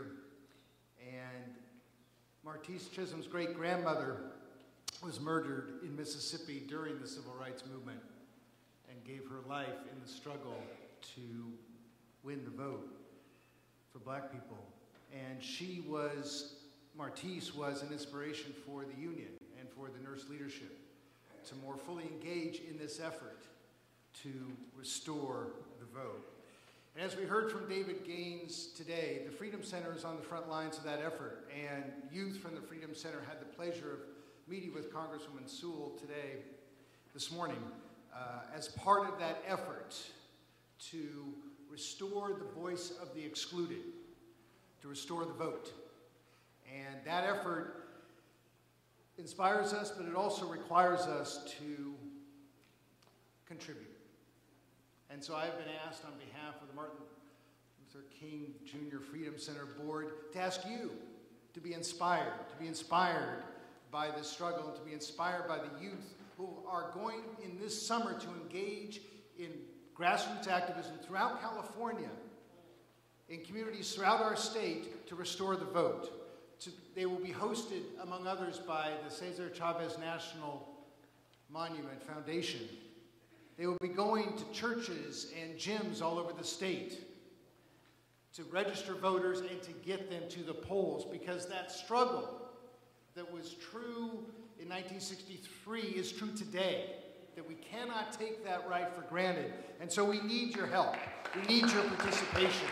And Martise Chisholm's great-grandmother was murdered in Mississippi during the Civil Rights Movement and gave her life in the struggle to win the vote for black people. And she was, Martise was an inspiration for the union and for the nurse leadership to more fully engage in this effort to restore the vote. And as we heard from David Gaines today, the Freedom Center is on the front lines of that effort, and youth from the Freedom Center had the pleasure of meeting with Congresswoman Sewell today, this morning, uh, as part of that effort to restore the voice of the excluded, to restore the vote. And that effort inspires us, but it also requires us to contribute. And so I've been asked on behalf of the Martin Luther King Junior Freedom Center Board to ask you to be inspired, to be inspired by this struggle, and to be inspired by the youth who are going in this summer to engage in grassroots activism throughout California, in communities throughout our state, to restore the vote. To, they will be hosted, among others, by the Cesar Chavez National Monument Foundation. They will be going to churches and gyms all over the state. to register voters and to get them to the polls, because that struggle that was true in nineteen sixty-three is true today, that we cannot take that right for granted. And so we need your help. We need your participation.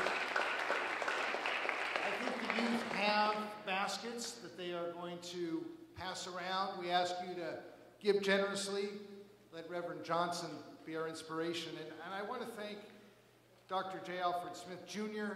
I think the youth have baskets that they are going to pass around. We ask you to give generously. Let Reverend Johnson be our inspiration. And, and I want to thank Doctor J. Alfred Smith, Junior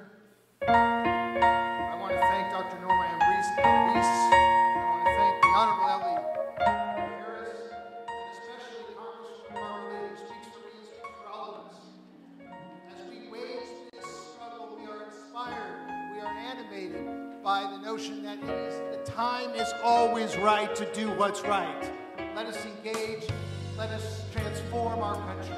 I want to thank Doctor Norma Ambrose. I want to thank the Honorable Elihu Harris, and especially Congresswoman Terri Sewell, who speaks for me and speaks for all of us. As we wage this struggle, we are inspired, we are animated by the notion that it is, the time is always right to do what's right. Let us engage, let us transform our country.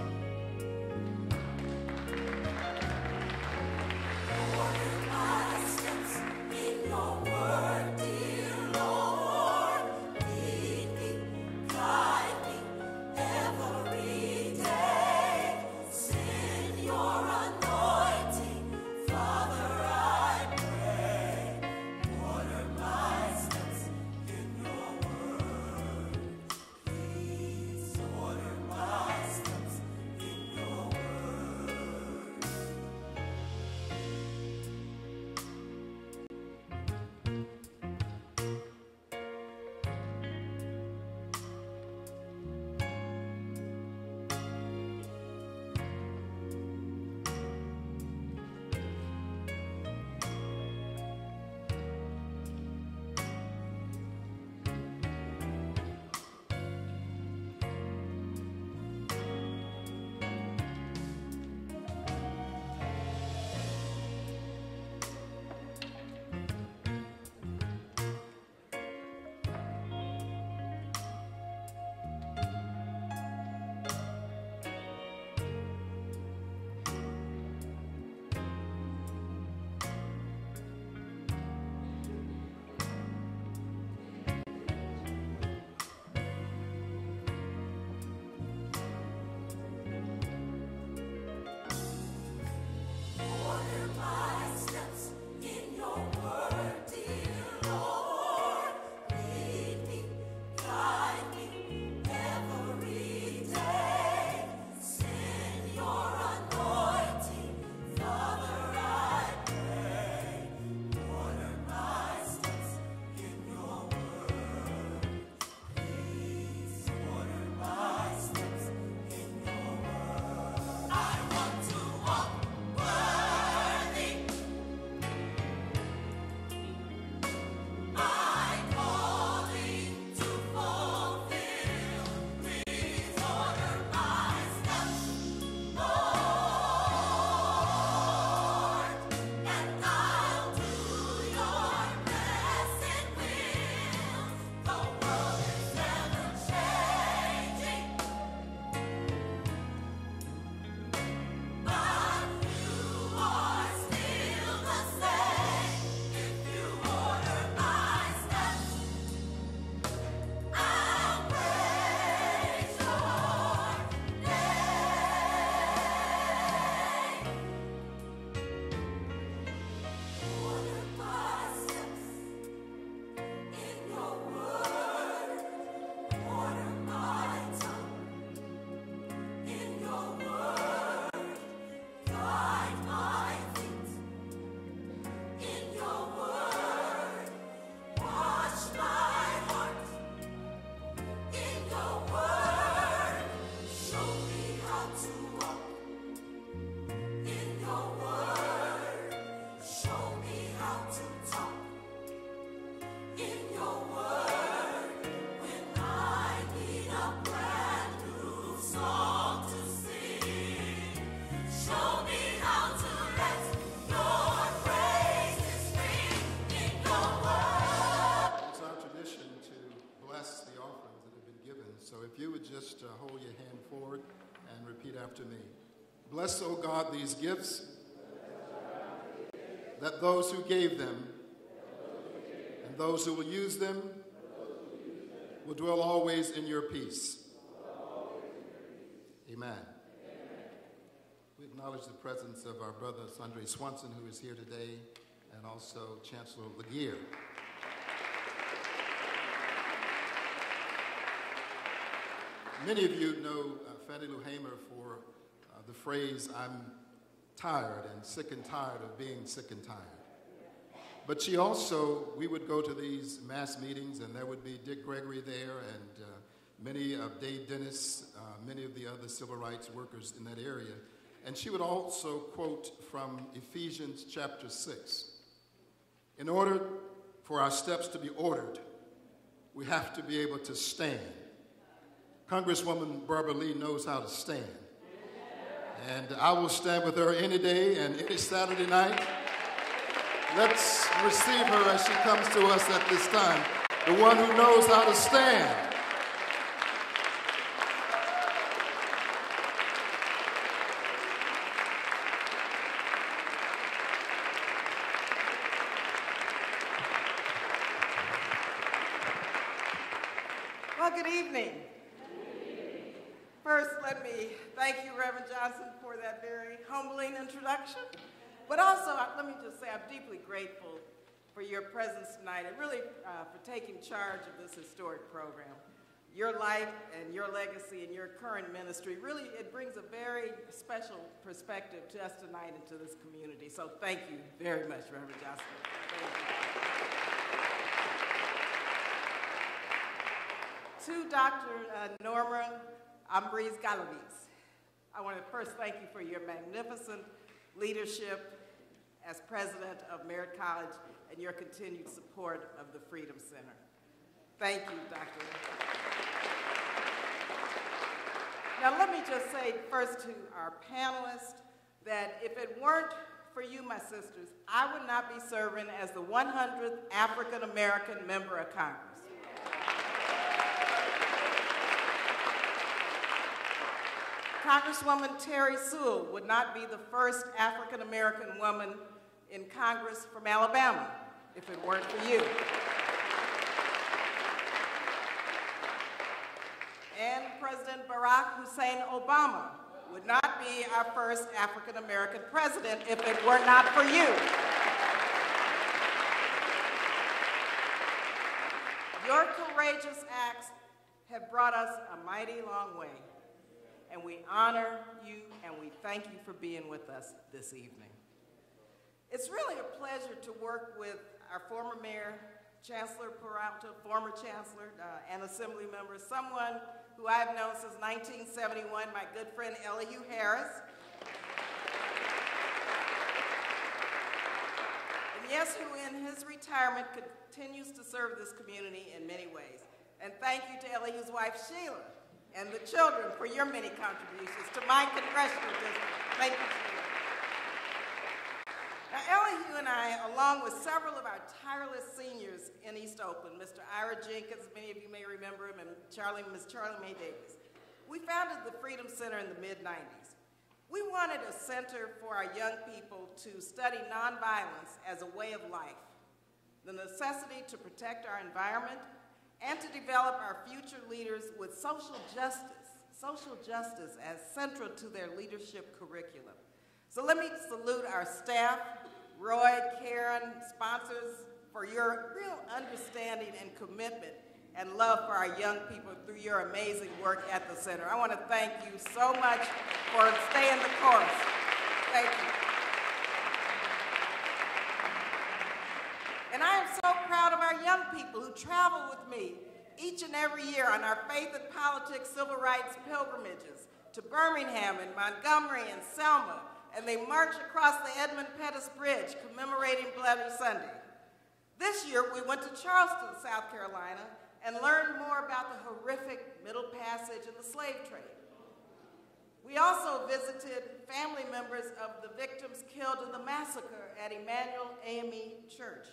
Just uh, hold your hand forward and repeat after me. Bless, O God, these gifts, that those who gave them and those who will use them will dwell always in your peace. Amen. We'd acknowledge the presence of our brother Sundre Swanson, who is here today, and also Chancellor Laguerre. Many of you know uh, Fannie Lou Hamer for uh, the phrase, "I'm tired and sick and tired of being sick and tired." But she also, we would go to these mass meetings, and there would be Dick Gregory there, and uh, many of Dave Dennis, uh, many of the other civil rights workers in that area. And she would also quote from Ephesians chapter six. In order for our steps to be ordered, we have to be able to stand. Congresswoman Barbara Lee knows how to stand. And I will stand with her any day and any Saturday night. Let's receive her as she comes to us at this time, the one who knows how to stand. Well, good evening. First, let me thank you, Reverend Johnson, for that very humbling introduction. But also, let me just say I'm deeply grateful for your presence tonight and really uh, for taking charge of this historic program. Your life and your legacy and your current ministry, really, it brings a very special perspective to us tonight and to this community. So thank you very much, Reverend Johnson. Thank you. To Doctor Uh, Norma Ambriz Galaviz, I want to first thank you for your magnificent leadership as president of Merritt College and your continued support of the Freedom Center. Thank you, Doctor Now, let me just say first to our panelists that if it weren't for you, my sisters, I would not be serving as the one hundredth African-American member of Congress. Congresswoman Terri Sewell would not be the first African-American woman in Congress from Alabama if it weren't for you. And President Barack Hussein Obama would not be our first African-American president if it were not for you. Your courageous acts have brought us a mighty long way. And we honor you and we thank you for being with us this evening. It's really a pleasure to work with our former mayor, Chancellor Peralta, former chancellor, uh, and assembly member, someone who I've known since nineteen seventy-one, my good friend Elihu Harris. And yes, who in his retirement continues to serve this community in many ways. And thank you to Elihu's wife, Sheila, and the children for your many contributions to my congressional district. Thank you, Sheila. Now, Elihu and I, along with several of our tireless seniors in East Oakland, Mister Ira Jenkins, many of you may remember him, and Charlie, Miz Charlie Mae Davis, we founded the Freedom Center in the mid nineties. We wanted a center for our young people to study nonviolence as a way of life, the necessity to protect our environment, and to develop our future leaders with social justice, social justice as central to their leadership curriculum. So let me salute our staff, Roy, Karen, sponsors, for your real understanding and commitment and love for our young people through your amazing work at the center. I want to thank you so much for staying the course. Thank you. And I am so proud of our young people who travel with me each and every year on our faith and politics civil rights pilgrimages to Birmingham and Montgomery and Selma, and they march across the Edmund Pettus Bridge commemorating Bloody Sunday. This year, we went to Charleston, South Carolina, and learned more about the horrific Middle Passage and the slave trade. We also visited family members of the victims killed in the massacre at Emmanuel A M E Church.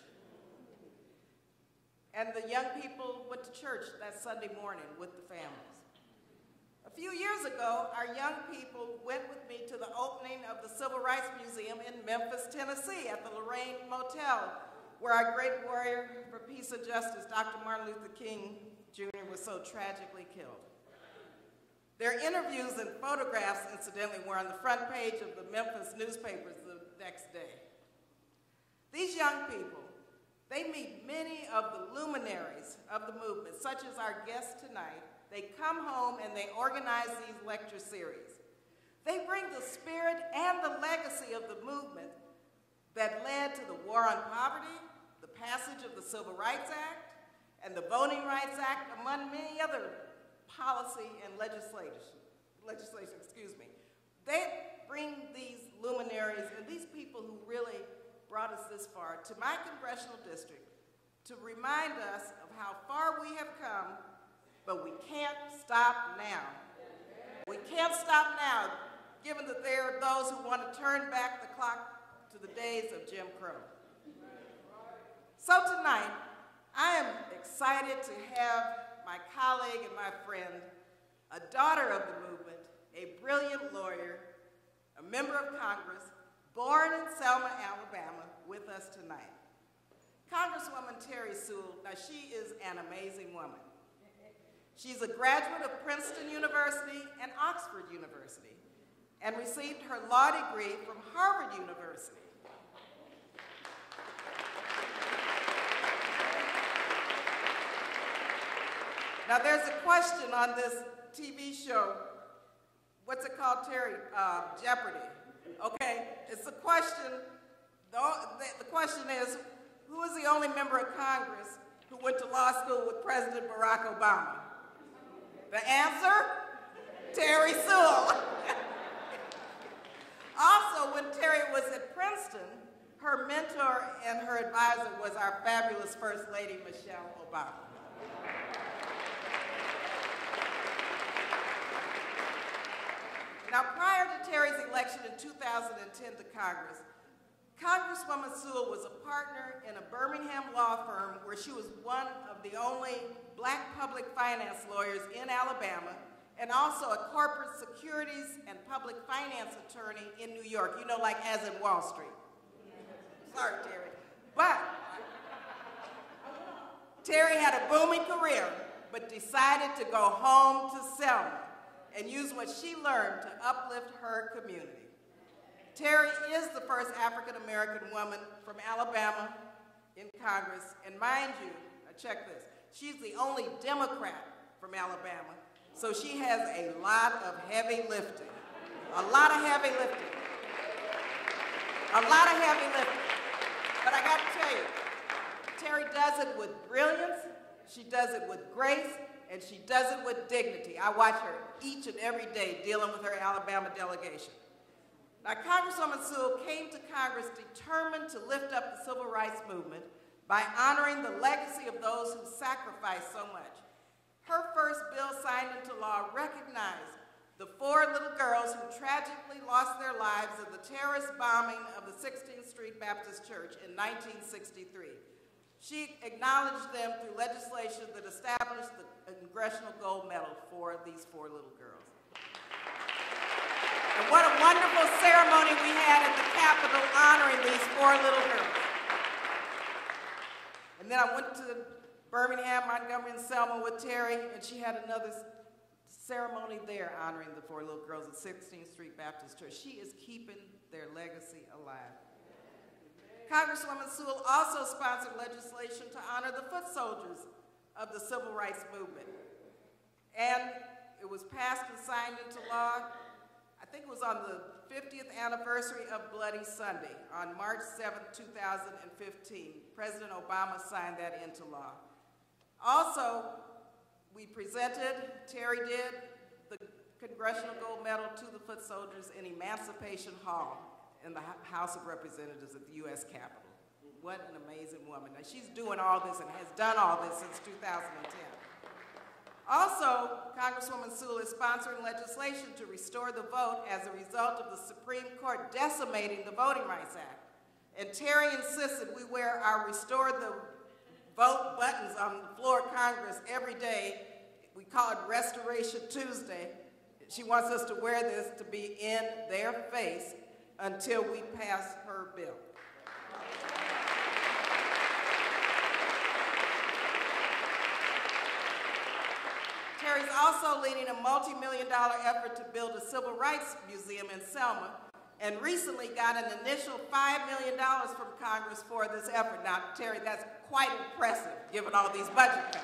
And the young people went to church that Sunday morning with the families. A few years ago, our young people went with me to the opening of the Civil Rights Museum in Memphis, Tennessee, at the Lorraine Motel, where our great warrior for peace and justice, Doctor Martin Luther King Junior was so tragically killed. Their interviews and photographs, incidentally, were on the front page of the Memphis newspapers the next day. These young people, they meet many of the luminaries of the movement, such as our guest tonight. They come home and they organize these lecture series. They bring the spirit and the legacy of the movement that led to the War on Poverty, the passage of the Civil Rights Act, and the Voting Rights Act, among many other policy and legislation, legislation, excuse me. They bring these luminaries and these people who really brought us this far to my congressional district to remind us of how far we have come, but we can't stop now. We can't stop now, given that there are those who want to turn back the clock to the days of Jim Crow. So tonight, I am excited to have my colleague and my friend, a daughter of the movement, a brilliant lawyer, a member of Congress, born in Selma, Alabama, with us tonight. Congresswoman Terri Sewell, now she is an amazing woman. She's a graduate of Princeton University and Oxford University, and received her law degree from Harvard University. Now there's a question on this T V show, what's it called, Terry? Uh, Jeopardy. Okay, it's a question, the, the question is, who is the only member of Congress who went to law school with President Barack Obama? The answer? Terri Sewell. Also, when Terri was at Princeton, her mentor and her advisor was our fabulous First Lady, Michelle Obama. Now, prior to Terry's election in two thousand ten to Congress, Congresswoman Sewell was a partner in a Birmingham law firm where she was one of the only black public finance lawyers in Alabama, and also a corporate securities and public finance attorney in New York, you know, like as in Wall Street. Sorry, Terry. But Terri had a booming career, but decided to go home to Selma and use what she learned to uplift her community. Terri is the first African-American woman from Alabama in Congress, and mind you, now check this, she's the only Democrat from Alabama, so she has a lot of heavy lifting. A lot of heavy lifting. A lot of heavy lifting. But I got to tell you, Terri does it with brilliance, she does it with grace, and she does it with dignity. I watch her each and every day dealing with her Alabama delegation. Now, Congresswoman Sewell came to Congress determined to lift up the civil rights movement by honoring the legacy of those who sacrificed so much. Her first bill signed into law recognized the four little girls who tragically lost their lives in the terrorist bombing of the sixteenth Street Baptist Church in nineteen sixty-three. She acknowledged them through legislation that established the Congressional Gold Medal for these four little girls. And what a wonderful ceremony we had at the Capitol honoring these four little girls. And then I went to Birmingham, Montgomery, and Selma with Terri, and she had another ceremony there honoring the four little girls at sixteenth Street Baptist Church. She is keeping their legacy alive. Congresswoman Sewell also sponsored legislation to honor the foot soldiers of the civil rights movement. And it was passed and signed into law, I think it was on the fiftieth anniversary of Bloody Sunday, on March seventh, two thousand fifteen. President Obama signed that into law. Also, we presented, Terri did, the Congressional Gold Medal to the foot soldiers in Emancipation Hall in the House of Representatives at the U S Capitol. What an amazing woman. Now, she's doing all this and has done all this since two thousand ten. Also, Congresswoman Sewell is sponsoring legislation to restore the vote as a result of the Supreme Court decimating the Voting Rights Act. And Terri insisted we wear our Restore the Vote buttons on the floor of Congress every day. We call it Restoration Tuesday. She wants us to wear this to be in their face until we pass her bill. Terri's also leading a multi-million dollar effort to build a civil rights museum in Selma, and recently got an initial five million dollars from Congress for this effort. Now, Terri, that's quite impressive, given all these budget cuts.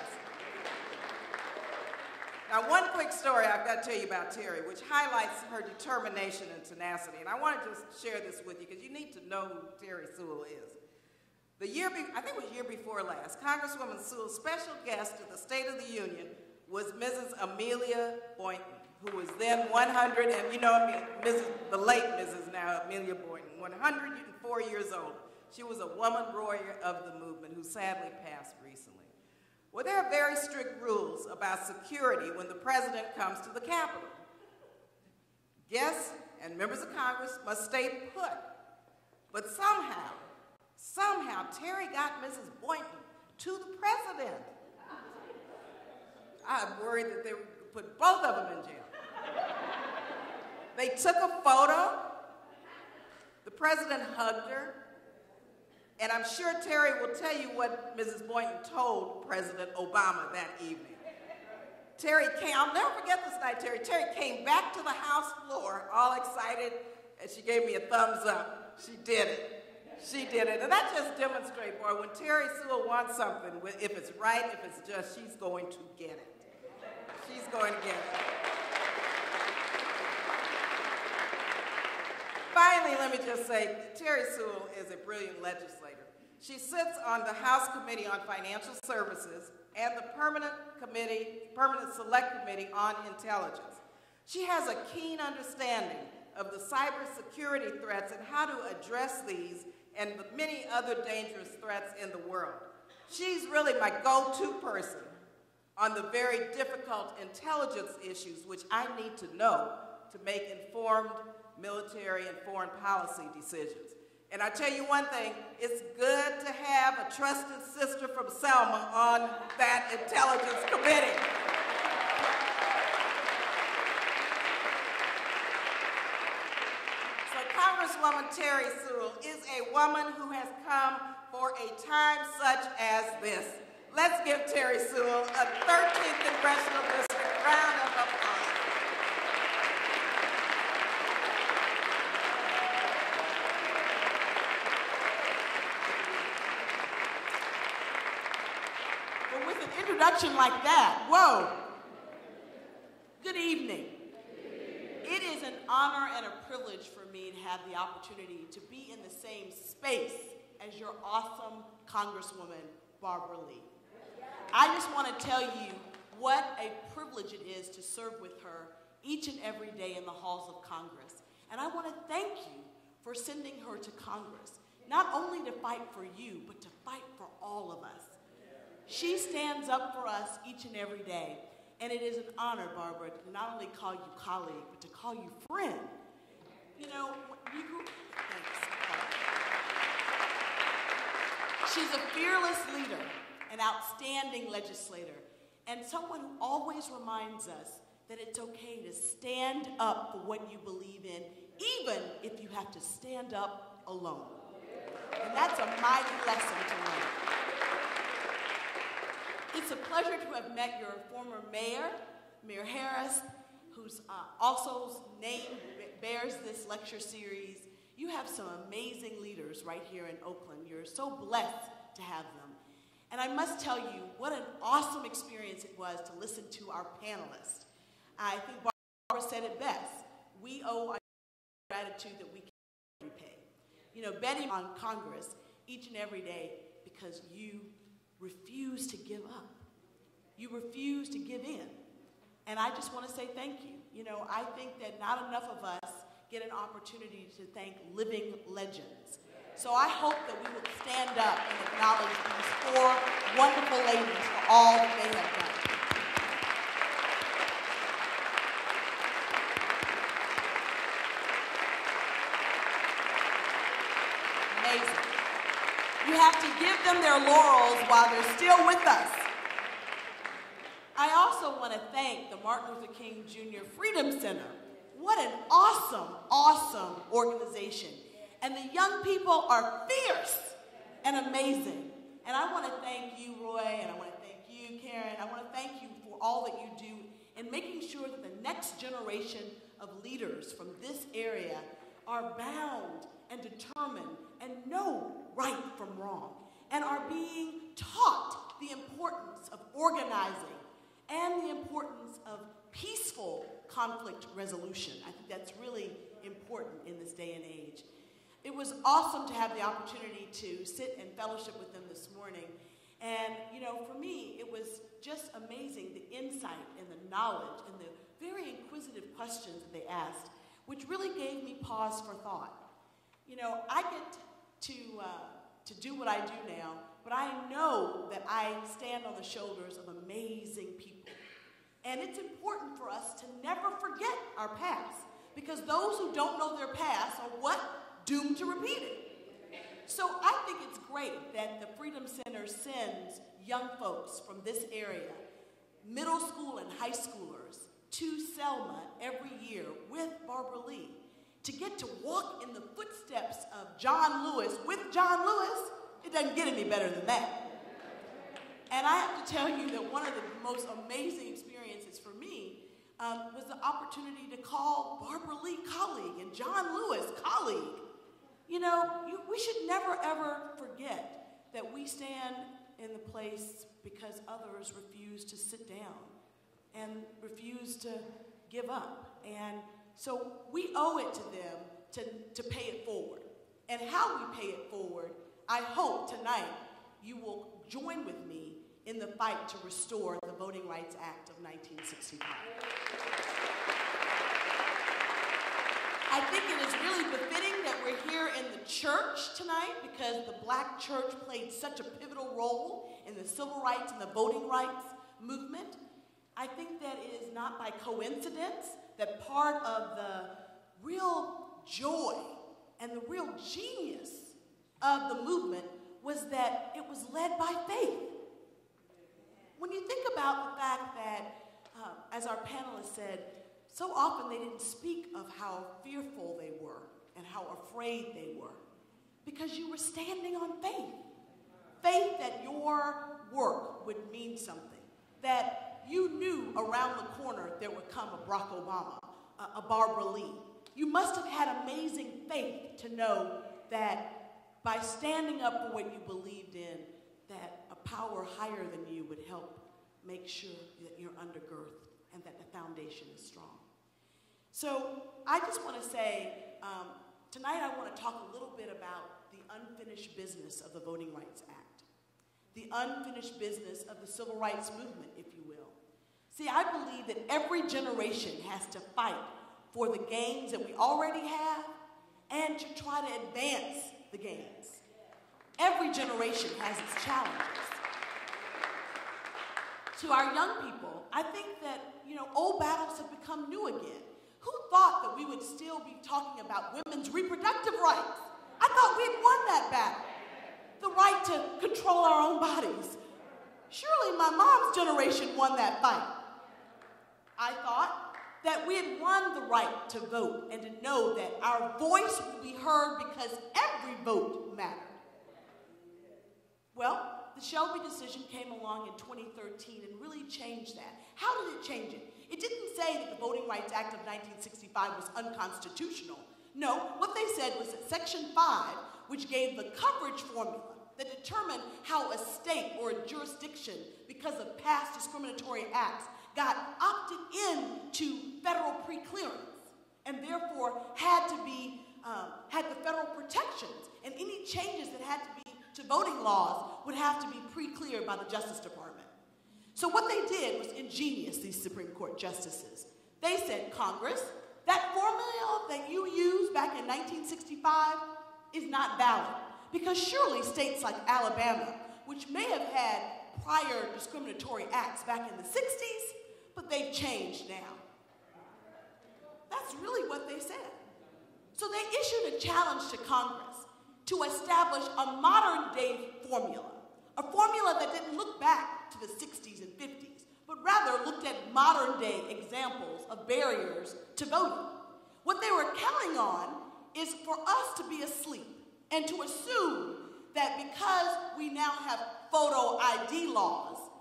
Now, one quick story I've got to tell you about Terri, which highlights her determination and tenacity. And I want to just share this with you, because you need to know who Terri Sewell is. The year, be I think it was year before last, Congresswoman Sewell's special guest at the State of the Union was Missus Amelia Boynton, who was then one hundred, and you know, I mean, Missus the late Missus now, Amelia Boynton, one hundred four years old. She was a woman warrior of the movement who sadly passed recently. Well, there are very strict rules about security when the president comes to the Capitol. Guests and members of Congress must stay put. But somehow, somehow, Terri got Missus Boynton to the president. I'm worried that they would put both of them in jail. They took a photo. The president hugged her. And I'm sure Terri will tell you what Missus Boynton told President Obama that evening. Terri came, I'll never forget this night, Terri. Terri came back to the House floor, all excited, and she gave me a thumbs up. She did it. She did it. And that just demonstrates, boy, when Terri Sewell wants something, if it's right, if it's just, she's going to get it. She's going to get it. Finally, let me just say, Terri Sewell is a brilliant legislator. She sits on the House Committee on Financial Services and the Permanent Committee, Permanent Select Committee on Intelligence. She has a keen understanding of the cybersecurity threats and how to address these and the many other dangerous threats in the world. She's really my go-to person on the very difficult intelligence issues which I need to know to make informed military and foreign policy decisions. And I tell you one thing, it's good to have a trusted sister from Selma on that intelligence committee. So Congresswoman Terri Sewell is a woman who has come for a time such as this. Let's give Terri Sewell a thirteenth Congressional District round of applause. Introduction like that, whoa. Good evening. It is an honor and a privilege for me to have the opportunity to be in the same space as your awesome Congresswoman, Barbara Lee. I just want to tell you what a privilege it is to serve with her each and every day in the halls of Congress. And I want to thank you for sending her to Congress, not only to fight for you, but to fight for all of us. She stands up for us each and every day, and it is an honor, Barbara, to not only call you colleague, but to call you friend. You know, you grew, thanks, she's a fearless leader, an outstanding legislator, and someone who always reminds us that it's okay to stand up for what you believe in, even if you have to stand up alone. And that's a mighty lesson to learn. It's a pleasure to have met your former mayor, Mayor Harris, who's uh, also name bears this lecture series. You have some amazing leaders right here in Oakland. You're so blessed to have them. And I must tell you what an awesome experience it was to listen to our panelists. I think Barbara said it best. We owe our gratitude that we can repay. You know, betting on Congress each and every day because you refuse to give up. You refuse to give in. And I just want to say thank you. You know, I think that not enough of us get an opportunity to thank living legends. So I hope that we will stand up and acknowledge these four wonderful ladies for all that they have done. Amazing. You have to give them their laurels while they're still with us. I also want to thank the Martin Luther King Junior Freedom Center. What an awesome, awesome organization. And the young people are fierce and amazing. And I want to thank you, Roy, and I want to thank you, Karen. I want to thank you for all that you do and making sure that the next generation of leaders from this area are bound and determined and know right from wrong, and are being taught the importance of organizing and the importance of peaceful conflict resolution. I think that's really important in this day and age. It was awesome to have the opportunity to sit and fellowship with them this morning. And, you know, for me, it was just amazing, the insight and the knowledge and the very inquisitive questions that they asked, which really gave me pause for thought. You know, I get to, uh, to do what I do now, but I know that I stand on the shoulders of amazing people. And it's important for us to never forget our past, because those who don't know their past are what? Doomed to repeat it. So I think it's great that the Freedom Center sends young folks from this area, middle school and high schoolers, to Selma every year with Barbara Lee to get to walk in the footsteps of John Lewis with John Lewis. It doesn't get any better than that. And I have to tell you that one of the most amazing experiences for me um, was the opportunity to call Barbara Lee colleague and John Lewis colleague. You know, you, we should never, ever forget that we stand in the place because others refuse to sit down and refuse to give up. And so we owe it to them to, to pay it forward. And how we pay it forward, I hope tonight you will join with me in the fight to restore the Voting Rights Act of nineteen sixty-five. I think it is really befitting that we're here in the church tonight, because the black church played such a pivotal role in the civil rights and the voting rights movement. I think that it is not by coincidence that part of the real joy and the real genius of the movement was that it was led by faith. When you think about the fact that, uh, as our panelists said, so often they didn't speak of how fearful they were and how afraid they were, because you were standing on faith. Faith that your work would mean something, that you knew around the corner there would come a Barack Obama, a, a Barbara Lee. You must have had amazing faith to know that by standing up for what you believed in, that a power higher than you would help make sure that you're undergirded and that the foundation is strong. So I just want to say, um, tonight I want to talk a little bit about the unfinished business of the Voting Rights Act, the unfinished business of the civil rights movement, if you will. See, I believe that every generation has to fight for the gains that we already have and to try to advance the gains. Every generation has its challenges. To our young people, I think that, you know, old battles have become new again. Who thought that we would still be talking about women's reproductive rights? I thought we had won that battle. The right to control our own bodies. Surely my mom's generation won that fight. I thought that we had won the right to vote and to know that our voice will be heard because every vote mattered. Well, the Shelby decision came along in twenty thirteen and really changed that. How did it change it? It didn't say that the Voting Rights Act of nineteen sixty-five was unconstitutional. No, what they said was that Section five, which gave the coverage formula that determined how a state or a jurisdiction, because of past discriminatory acts, got opted in to federal preclearance and therefore had to be, um, had the federal protections, and any changes that had to be to voting laws would have to be pre-cleared by the Justice Department. So what they did was ingenious, these Supreme Court justices. They said, Congress, that formula that you used back in nineteen sixty-five is not valid, because surely states like Alabama, which may have had prior discriminatory acts back in the sixties, but they've changed now. That's really what they said. So they issued a challenge to Congress to establish a modern-day formula, a formula that didn't look back to the sixties and fifties, but rather looked at modern-day examples of barriers to voting. What they were counting on is for us to be asleep and to assume that because we now have photo I D laws,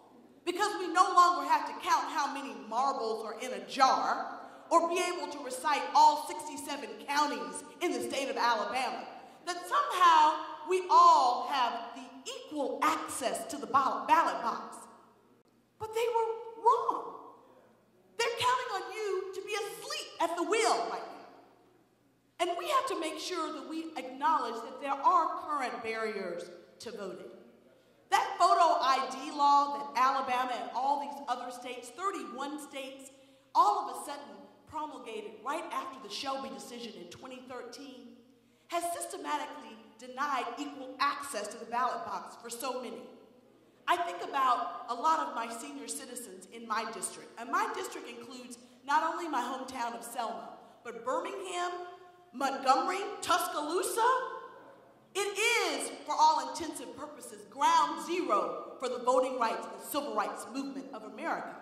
because we no longer have to count how many marbles are in a jar or be able to recite all sixty-seven counties in the state of Alabama, that somehow we all have the equal access to the ballot box. But they were wrong. They're counting on you to be asleep at the wheel right now. And we have to make sure that we acknowledge that there are current barriers to voting. That photo I D law that Alabama and all these other states, thirty-one states, all of a sudden promulgated right after the Shelby decision in twenty thirteen, has systematically denied equal access to the ballot box for so many. I think about a lot of my senior citizens in my district, and my district includes not only my hometown of Selma, but Birmingham, Montgomery, Tuscaloosa. It is, for all intents and purposes, ground zero for the voting rights and the civil rights movement of America.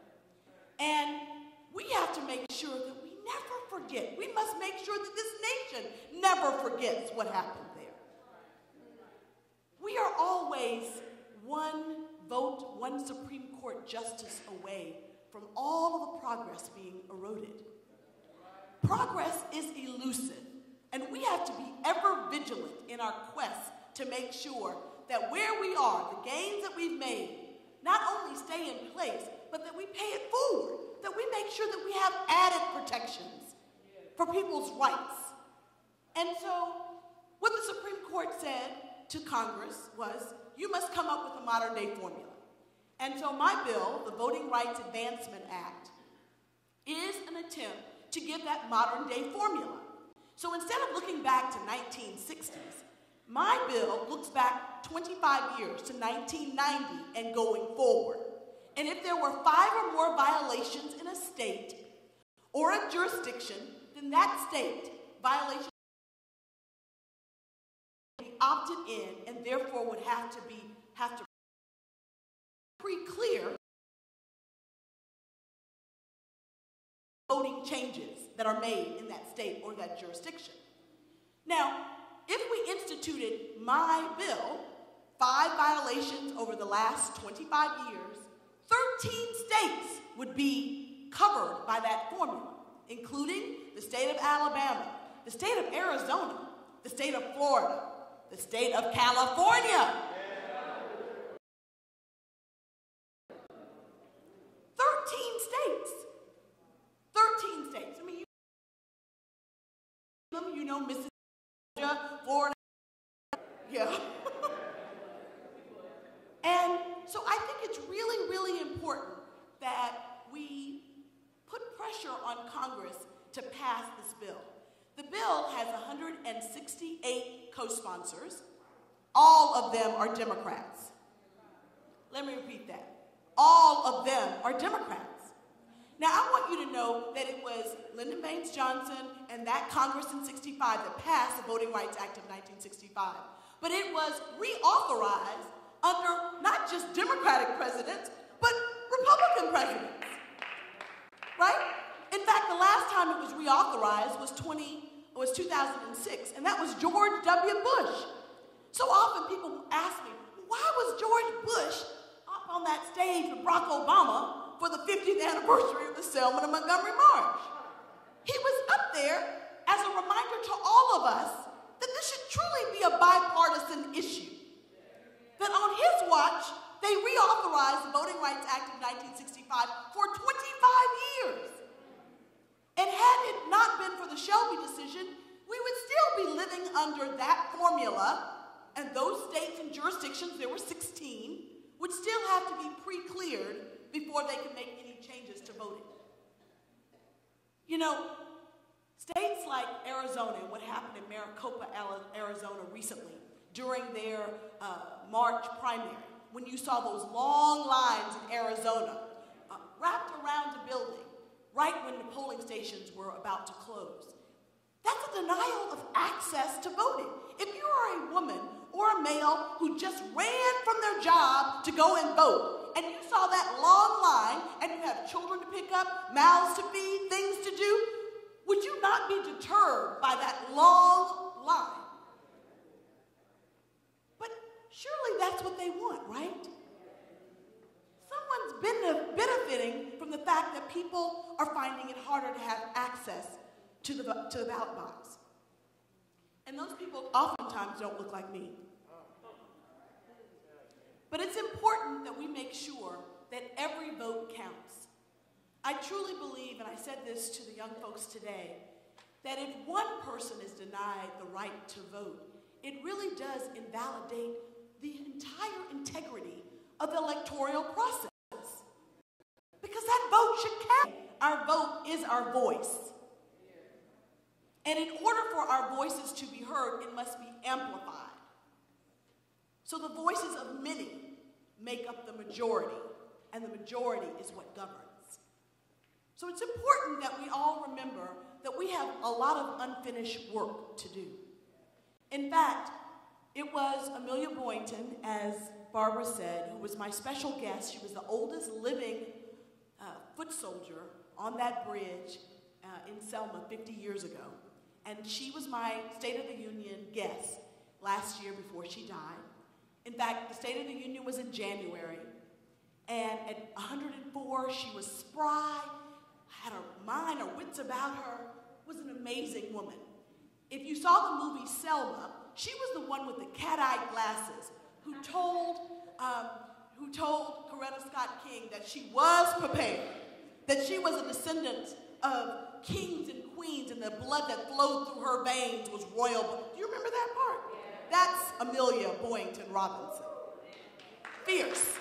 And we have to make sure that we never forget. We must make sure that this nation never forgets what happened there. We are always one vote, one Supreme Court justice away from all of the progress being eroded. Progress is elusive, and we have to be ever vigilant in our quest to make sure that where we are, the gains that we've made, not only stay in place, but that we pay it forward, that we make sure that we have added protections for people's rights. And so what the Supreme Court said to Congress was, you must come up with a modern day formula. And so my bill, the Voting Rights Advancement Act, is an attempt to give that modern day formula. So instead of looking back to nineteen sixties, my bill looks back twenty-five years to nineteen ninety and going forward. And if there were five or more violations in a state or a jurisdiction, then that state violation would be opted in and therefore would have to be have to pre-clear voting changes that are made in that state or that jurisdiction. Now, if we instituted my bill, five violations over the last twenty-five years, thirteen states would be covered by that formula, including the state of Alabama, the state of Arizona, the state of Florida, the state of California. thirteen states. thirteen states. I mean, you, you know, Mississippi, Florida. Yeah. And so I think it's really, really important that we put pressure on Congress to pass this bill. The bill has one hundred sixty-eight co-sponsors. All of them are Democrats. Let me repeat that. All of them are Democrats. Now, I want you to know that it was Lyndon Baines Johnson and that Congress in sixty-five that passed the Voting Rights Act of nineteen sixty-five. But it was reauthorized under not just Democratic presidents, but Republican presidents, right? In fact, the last time it was reauthorized was, twenty, was two thousand six, and that was George W. Bush. So often people ask me, why was George Bush up on that stage with Barack Obama for the fiftieth anniversary of the Selma to Montgomery March? He was up there as a reminder to all of us that this should truly be a bipartisan issue. That on his watch, they reauthorized the Voting Rights Act of nineteen sixty-five for twenty-five years. And had it not been for the Shelby decision, we would still be living under that formula, and those states and jurisdictions, there were sixteen, would still have to be pre-cleared before they could make any changes to voting. You know, states like Arizona, and what happened in Maricopa, Arizona recently, during their uh, March primary, when you saw those long lines in Arizona uh, wrapped around the building, right when the polling stations were about to close. That's a denial of access to voting. If you are a woman or a male who just ran from their job to go and vote, and you saw that long line, and you have children to pick up, mouths to feed, things to do, would you not be deterred by that long line? But surely that's what they want, right? Someone benefiting from the fact that people are finding it harder to have access to the, to the ballot box. And those people oftentimes don't look like me. But it's important that we make sure that every vote counts. I truly believe, and I said this to the young folks today, that if one person is denied the right to vote, it really does invalidate the entire integrity of the electoral process. Because that vote should count. Our vote is our voice. And in order for our voices to be heard, it must be amplified. So the voices of many make up the majority, and the majority is what governs. So it's important that we all remember that we have a lot of unfinished work to do. In fact, it was Amelia Boynton, as Barbara said, who was my special guest. She was the oldest living uh, foot soldier on that bridge uh, in Selma fifty years ago. And she was my State of the Union guest last year before she died. In fact, the State of the Union was in January. And at one hundred four, she was spry, had her mind, her wits about her, was an amazing woman. If you saw the movie Selma, she was the one with the cat-eye glasses who told, um, who told Coretta Scott King that she was prepared, that she was a descendant of kings and queens, and the blood that flowed through her veins was royal blood. Do you remember that part? That's Amelia Boynton Robinson. Fierce.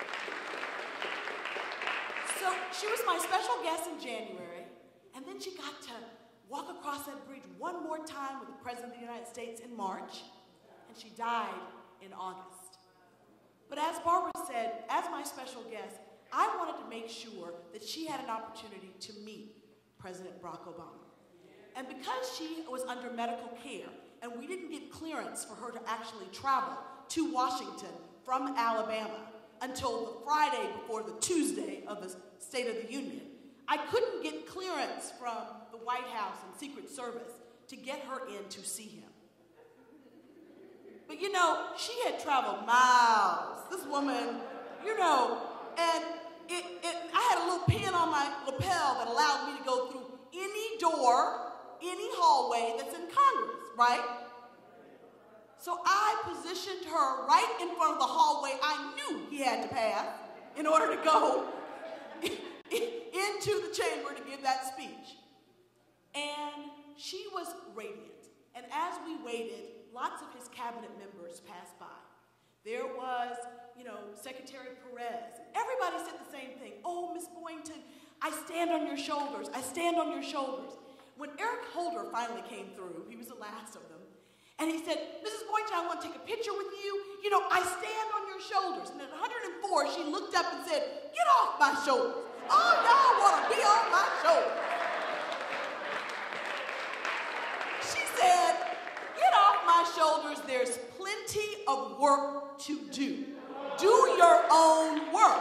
So she was my special guest in January, and then she got to walk across that bridge one more time with the President of the United States in March, and she died in August. But as Barbara said, as my special guest, I wanted to make sure that she had an opportunity to meet President Barack Obama. And because she was under medical care, and we didn't get clearance for her to actually travel to Washington from Alabama until the Friday before the Tuesday of the State of the Union, I couldn't get clearance from the White House and Secret Service to get her in to see him. But you know, she had traveled miles. This woman, you know, and it, it, I had a little pin on my lapel that allowed me to go through any door, any hallway that's in Congress, right? So I positioned her right in front of the hallway I knew he had to pass in order to go into the chamber to give that speech. And she was radiant. And as we waited, lots of his cabinet members passed by. There was, you know, Secretary Perez. Everybody said the same thing. Oh, Miss Boynton, I stand on your shoulders. I stand on your shoulders. When Eric Holder finally came through, he was the last of them, and he said, Missus Boynton, I want to take a picture with you. You know, I stand on your shoulders. And at one hundred four, she looked up and said, get off my shoulders. Oh, y'all want to be on my shoulders. She said, get off my shoulders. There's plenty of work to do. Do your own work.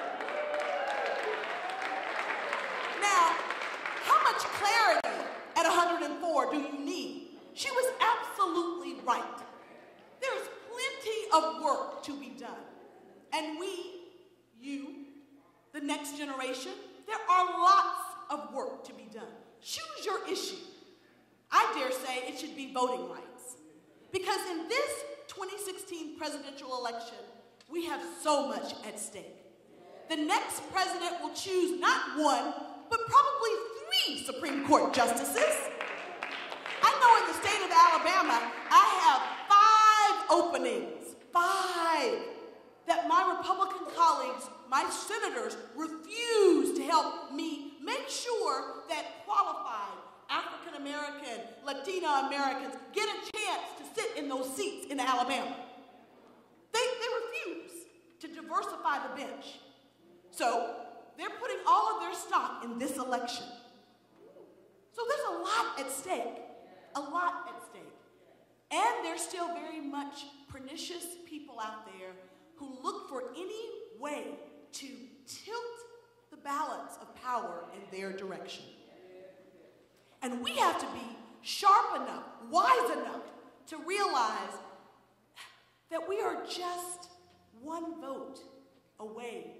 Now, how much clarity at one hundred four do you need? She was absolutely right. There's plenty of work to be done. And we, you, the next generation, there are lots of work to be done. Choose your issue. I dare say it should be voting rights. Because in this twenty sixteen presidential election, we have so much at stake. The next president will choose not one, but probably three Supreme Court justices. I know in the state of Alabama, I have five openings, five, that my Republican colleagues, my senators, refuse to help me make sure that qualified African American, Latina Americans get a chance to sit in those seats in Alabama. They, they refuse to diversify the bench. So they're putting all of their stock in this election. So there's a lot at stake, a lot at stake. And there's still very much pernicious people out there who look for any way to tilt the balance of power in their direction. And we have to be sharp enough, wise enough to realize that we are just one vote away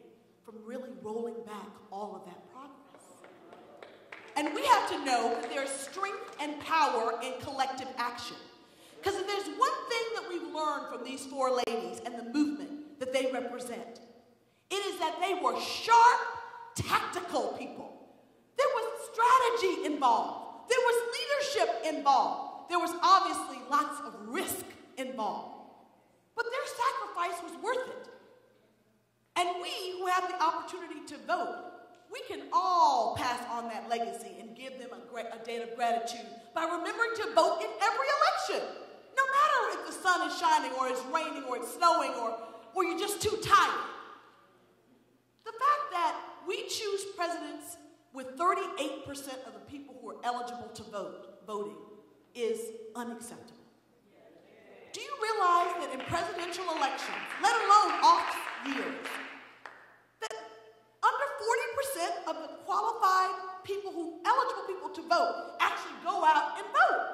from really rolling back all of that progress. And we have to know that there's strength and power in collective action. Because if there's one thing that we've learned from these four ladies and the movement that they represent, it is that they were sharp, tactical people. There was strategy involved. There was leadership involved. There was obviously lots of risk involved. But their sacrifice was worth it. And we who have the opportunity to vote, we can all pass on that legacy and give them a, great, a debt of gratitude by remembering to vote in every election. No matter if the sun is shining or it's raining or it's snowing or, or you're just too tired. The fact that we choose presidents with thirty-eight percent of the people who are eligible to vote voting is unacceptable. Do you realize that in presidential elections, let alone off years, that under forty percent of the qualified people who, eligible people to vote, actually go out and vote?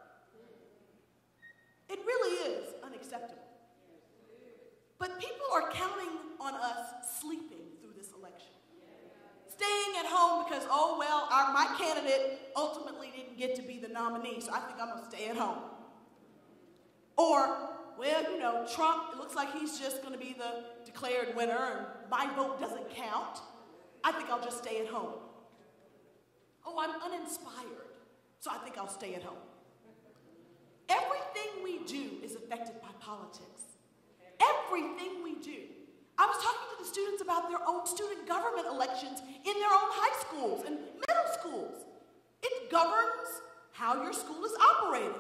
It really is unacceptable. But people are counting on us sleeping through this election. Staying at home because, oh, well, our, my candidate ultimately didn't get to be the nominee, so I think I'm going to stay at home. Or, well, you know, Trump, it looks like he's just going to be the declared winner and my vote doesn't count. I think I'll just stay at home. Oh, I'm uninspired, so I think I'll stay at home. Everything we do is affected by politics. Everything we do. I was talking to the students about their own student government elections in their own high schools and middle schools. It governs how your school is operated.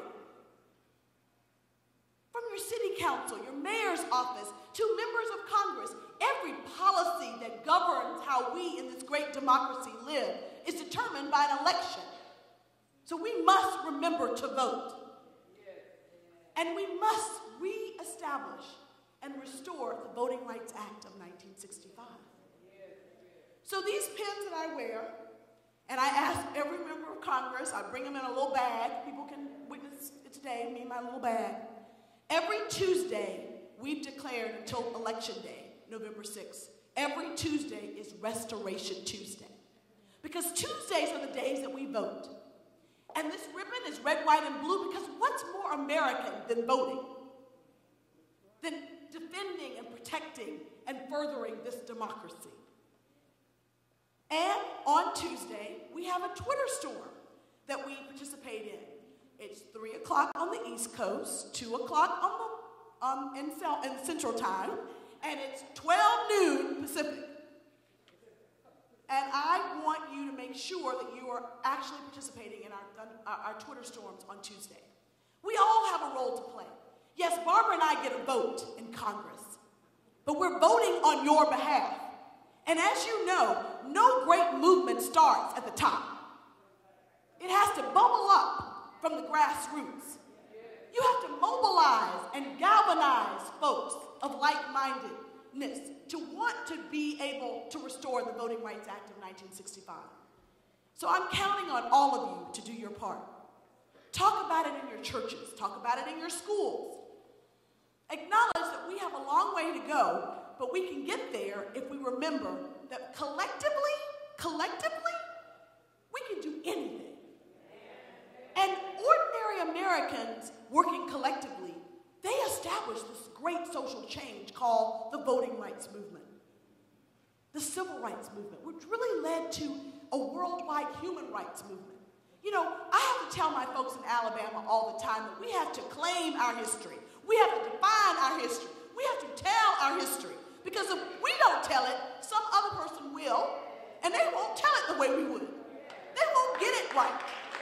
From your city council, your mayor's office, to members of Congress, every policy that governs how we in this great democracy live is determined by an election. So we must remember to vote. And we must reestablish and restore the Voting Rights Act of nineteen sixty-five. So these pins that I wear, and I ask every member of Congress, I bring them in a little bag, people can witness it today, me and my little bag. Every Tuesday, we've declared until Election Day, November sixth, every Tuesday is Restoration Tuesday. Because Tuesdays are the days that we vote. And this ribbon is red, white, and blue because what's more American than voting? Than defending and protecting and furthering this democracy. And on Tuesday, we have a Twitter storm that we participate in. It's three o'clock on the East Coast, two o'clock on the, um, in, in Central Time, and it's twelve noon Pacific. And I want you to make sure that you are actually participating in our, our, our Twitter storms on Tuesday. We all have a role to play. Yes, Barbara and I get a vote in Congress, but we're voting on your behalf. And as you know, no great movement starts at the top. It has to bubble up from the grassroots. You have to mobilize and galvanize folks of like-mindedness to want to be able to restore the Voting Rights Act of nineteen sixty-five. So I'm counting on all of you to do your part. Talk about it in your churches. Talk about it in your schools. Acknowledge that we have a long way to go, but we can get there if we remember that collectively, collectively, we can do anything. And ordinary Americans working collectively, they established this great social change called the voting rights movement, the civil rights movement, which really led to a worldwide human rights movement. You know, I have to tell my folks in Alabama all the time that we have to claim our history. We have to define our history. We have to tell our history. Because if we don't tell it, some other person will, and they won't tell it the way we would. They won't get it right.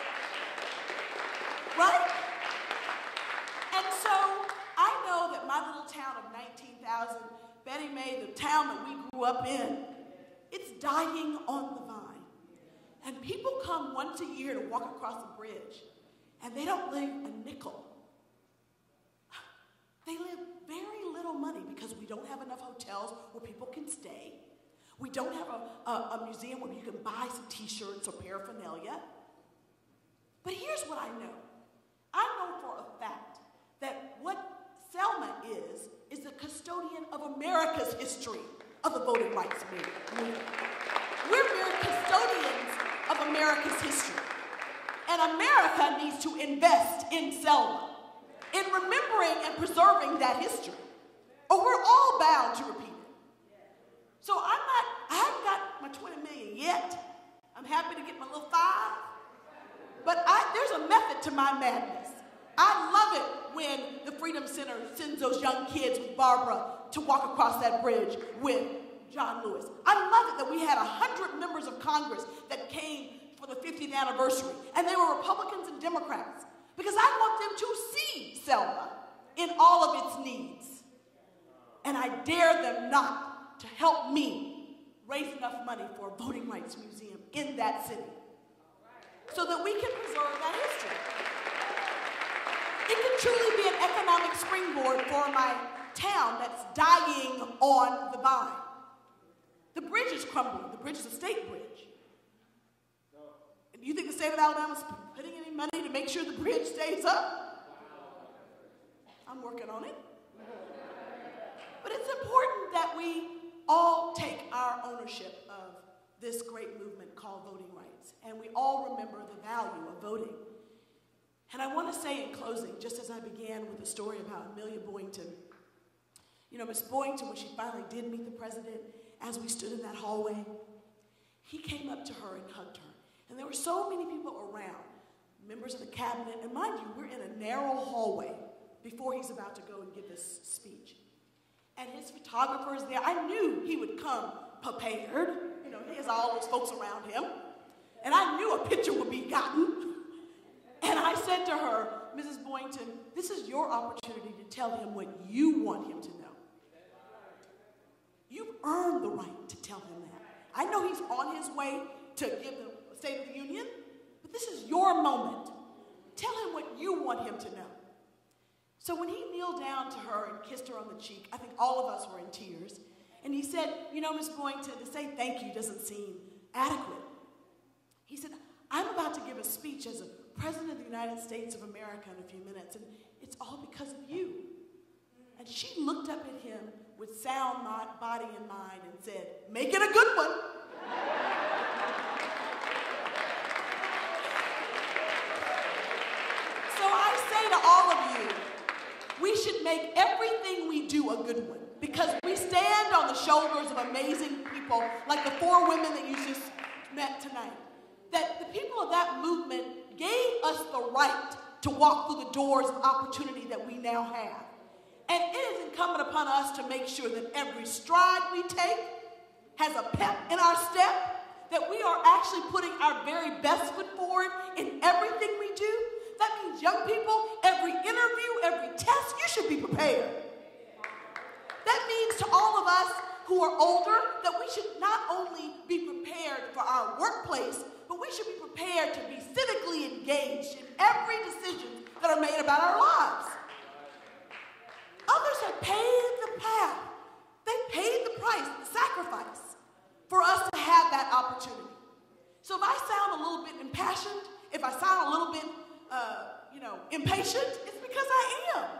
Right? And so I know that my little town of nineteen thousand, Betty Mae, the town that we grew up in, it's dying on the vine. And people come once a year to walk across the bridge, and they don't leave a nickel. They live very little money because we don't have enough hotels where people can stay. We don't have a, a, a museum where you can buy some t-shirts or paraphernalia. But here's what I know. I know for a fact that what Selma is, is the custodian of America's history. of the voting rights movement. We're mere custodians of America's history. And America needs to invest in Selma, in remembering and preserving that history, or we're all bound to repeat it. So I'm not, I haven't got my twenty million yet. I'm happy to get my little five. But I, there's a method to my madness. I love it when the Freedom Center sends those young kids with Barbara to walk across that bridge with John Lewis. I love it that we had one hundred members of Congress that came for the fiftieth anniversary, and they were Republicans and Democrats, because I want them to see Selma in all of its needs. And I dare them not to help me raise enough money for a voting rights museum in that city so that we can preserve that history. It could truly be an economic springboard for my town that's dying on the vine. The bridge is crumbling. The bridge is a state bridge. Do you think the state of Alabama is putting any money to make sure the bridge stays up? I'm working on it. But it's important that we all take our ownership of this great movement called voting rights, and we all remember the value of voting. And I want to say in closing, just as I began with the story about Amelia Boynton, you know, Miss Boynton, when she finally did meet the president, as we stood in that hallway, he came up to her and hugged her. And there were so many people around, members of the cabinet, and mind you, we're in a narrow hallway before he's about to go and give this speech. And his photographers there, I knew he would come prepared. You know, he has all those folks around him. And I knew a picture would be gotten. And I said to her, Missus Boynton, this is your opportunity to tell him what you want him to know. You've earned the right to tell him that. I know he's on his way to give the State of the Union, but this is your moment. Tell him what you want him to know. So when he kneeled down to her and kissed her on the cheek, I think all of us were in tears. And he said, you know, Miss Boynton, to say thank you doesn't seem adequate. He said, I'm about to give a speech as a President of the United States of America in a few minutes, and it's all because of you. And she looked up at him with sound body and mind and said, make it a good one. So I say to all of you, we should make everything we do a good one, because we stand on the shoulders of amazing people like the four women that you just met tonight. That the people of that movement gave us the right to walk through the doors of opportunity that we now have. And it is incumbent upon us to make sure that every stride we take has a pep in our step, that we are actually putting our very best foot forward in everything we do. That means, young people, every interview, every test, you should be prepared. That means to all of us who are older that we should not only be prepared for our workplace, but we should be prepared to be civically engaged in every decision that are made about our lives. Others have paved the path. They paid the price, the sacrifice, for us to have that opportunity. So if I sound a little bit impassioned, if I sound a little bit, uh, you know, impatient, it's because I am.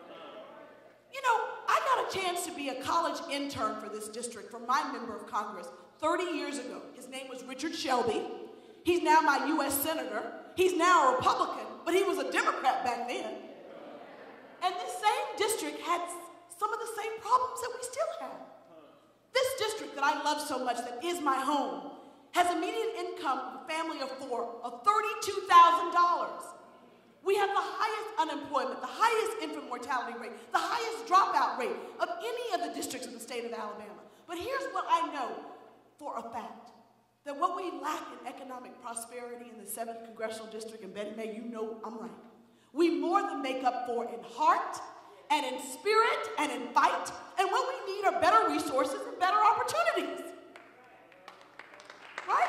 You know, I got a chance to be a college intern for this district from my member of Congress thirty years ago. His name was Richard Shelby. He's now my U S Senator. He's now a Republican, but he was a Democrat back then. And this same district had some of the same problems that we still have. This district that I love so much, that is my home, has a median income of a family of four of thirty-two thousand dollars. We have the highest unemployment, the highest infant mortality rate, the highest dropout rate of any of the districts in the state of Alabama. But here's what I know for a fact, that what we lack in economic prosperity in the seventh Congressional District, and Betty Mae, you know I'm right, we more than make up for in heart and in spirit and in fight, and what we need are better resources and better opportunities. Right?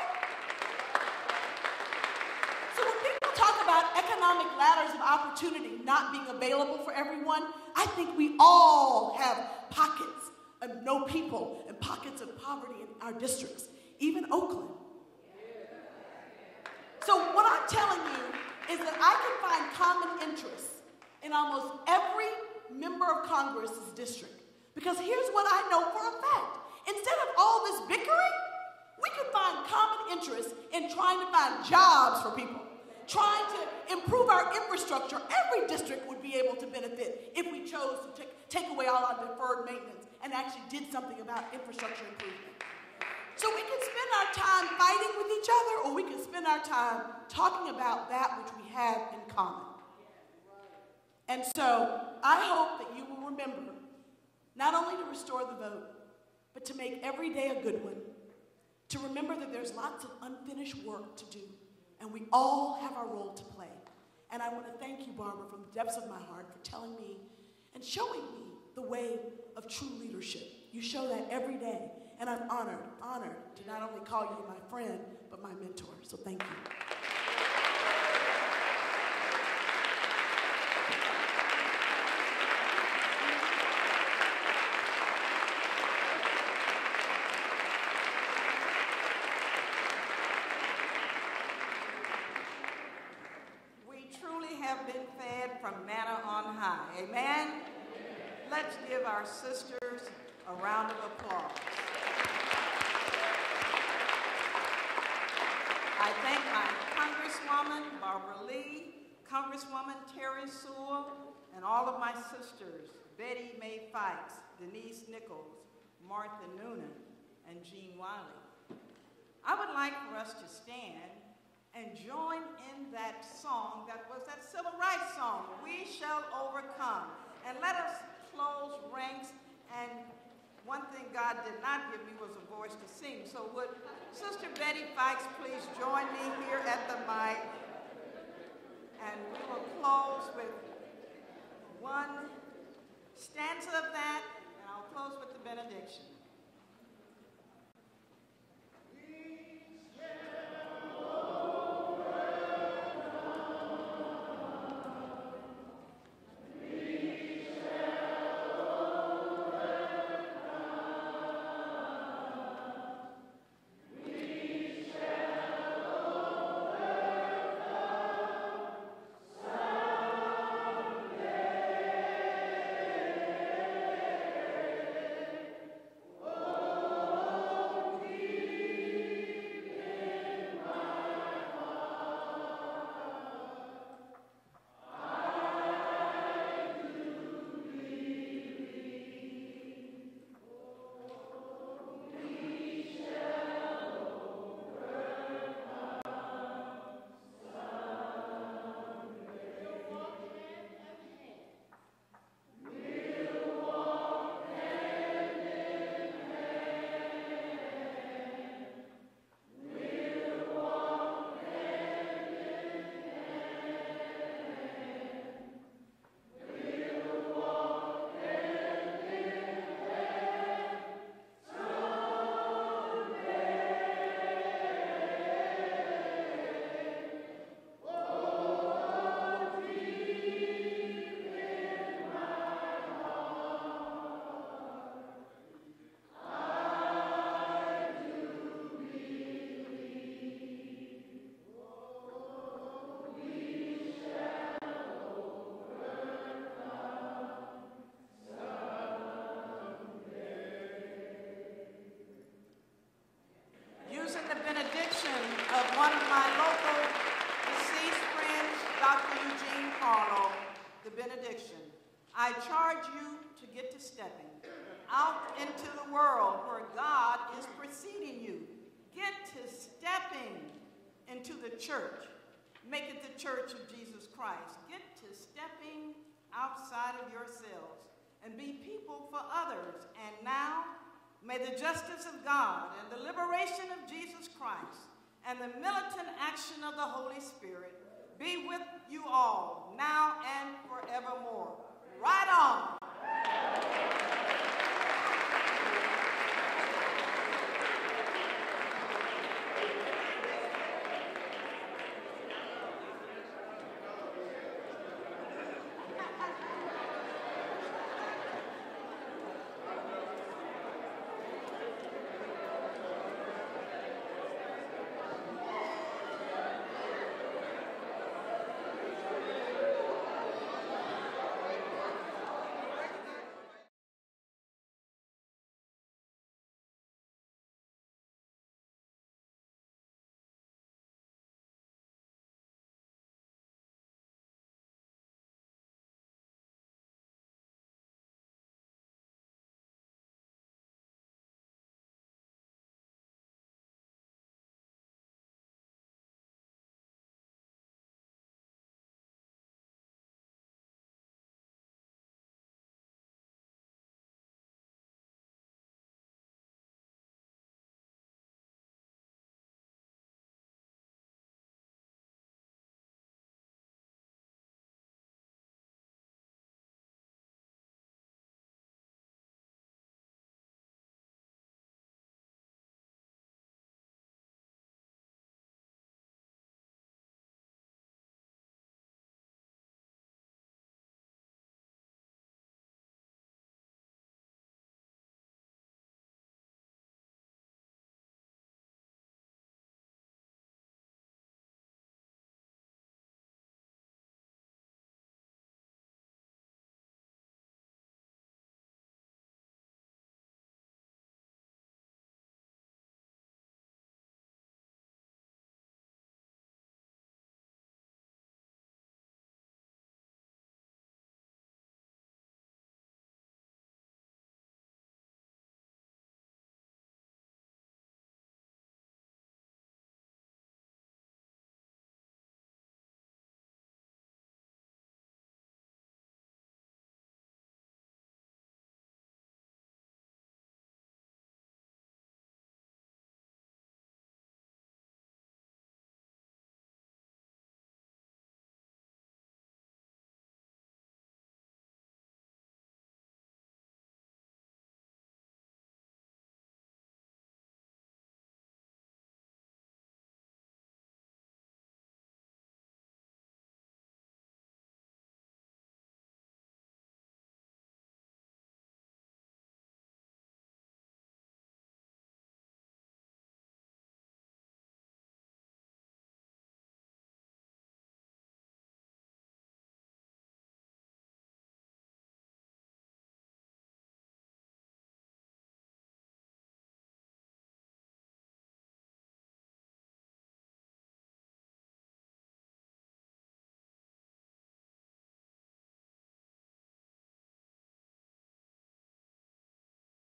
So when people talk about economic ladders of opportunity not being available for everyone, I think we all have pockets of no people and pockets of poverty in our districts, even Oakland. So what I'm telling you is that I can find common interests in almost every member of Congress's district. Because here's what I know for a fact. Instead interest in trying to find jobs for people, trying to improve our infrastructure. Every district would be able to benefit if we chose to take, take away all our deferred maintenance and actually did something about infrastructure improvement. So we can spend our time fighting with each other, or we can spend our time talking about that which we have in common. And so I hope that you will remember not only to restore the vote, but to make every day a good one, to remember that there's lots of unfinished work to do, and we all have our role to play. And I want to thank you, Barbara, from the depths of my heart for telling me and showing me the way of true leadership. You show that every day, and I'm honored, honored to not only call you my friend, but my mentor. So thank you. Been fed from manna on high. Amen? Let's give our sisters a round of applause. I thank my Congresswoman Barbara Lee, Congresswoman Terri Sewell, and all of my sisters, Betty Mae Fikes, Denise Nichols, Martha Noonan, and Jean Wiley. I would like for us to stand and join in that song that was that civil rights song, We Shall Overcome. And let us close ranks. And one thing God did not give me was a voice to sing. So would Sister Betty Fikes please join me here at the mic? And we will close with one stanza of that, and I'll close with the benediction. One of my local deceased friends, Doctor Eugene Carlo, the benediction. I charge you to get to stepping out into the world where God is preceding you. Get to stepping into the church. Make it the church of Jesus Christ. Get to stepping outside of yourselves and be people for others. And now, may the justice of God and the liberation of Jesus Christ and the militant action of the Holy Spirit be with you all, now and forevermore. Right on.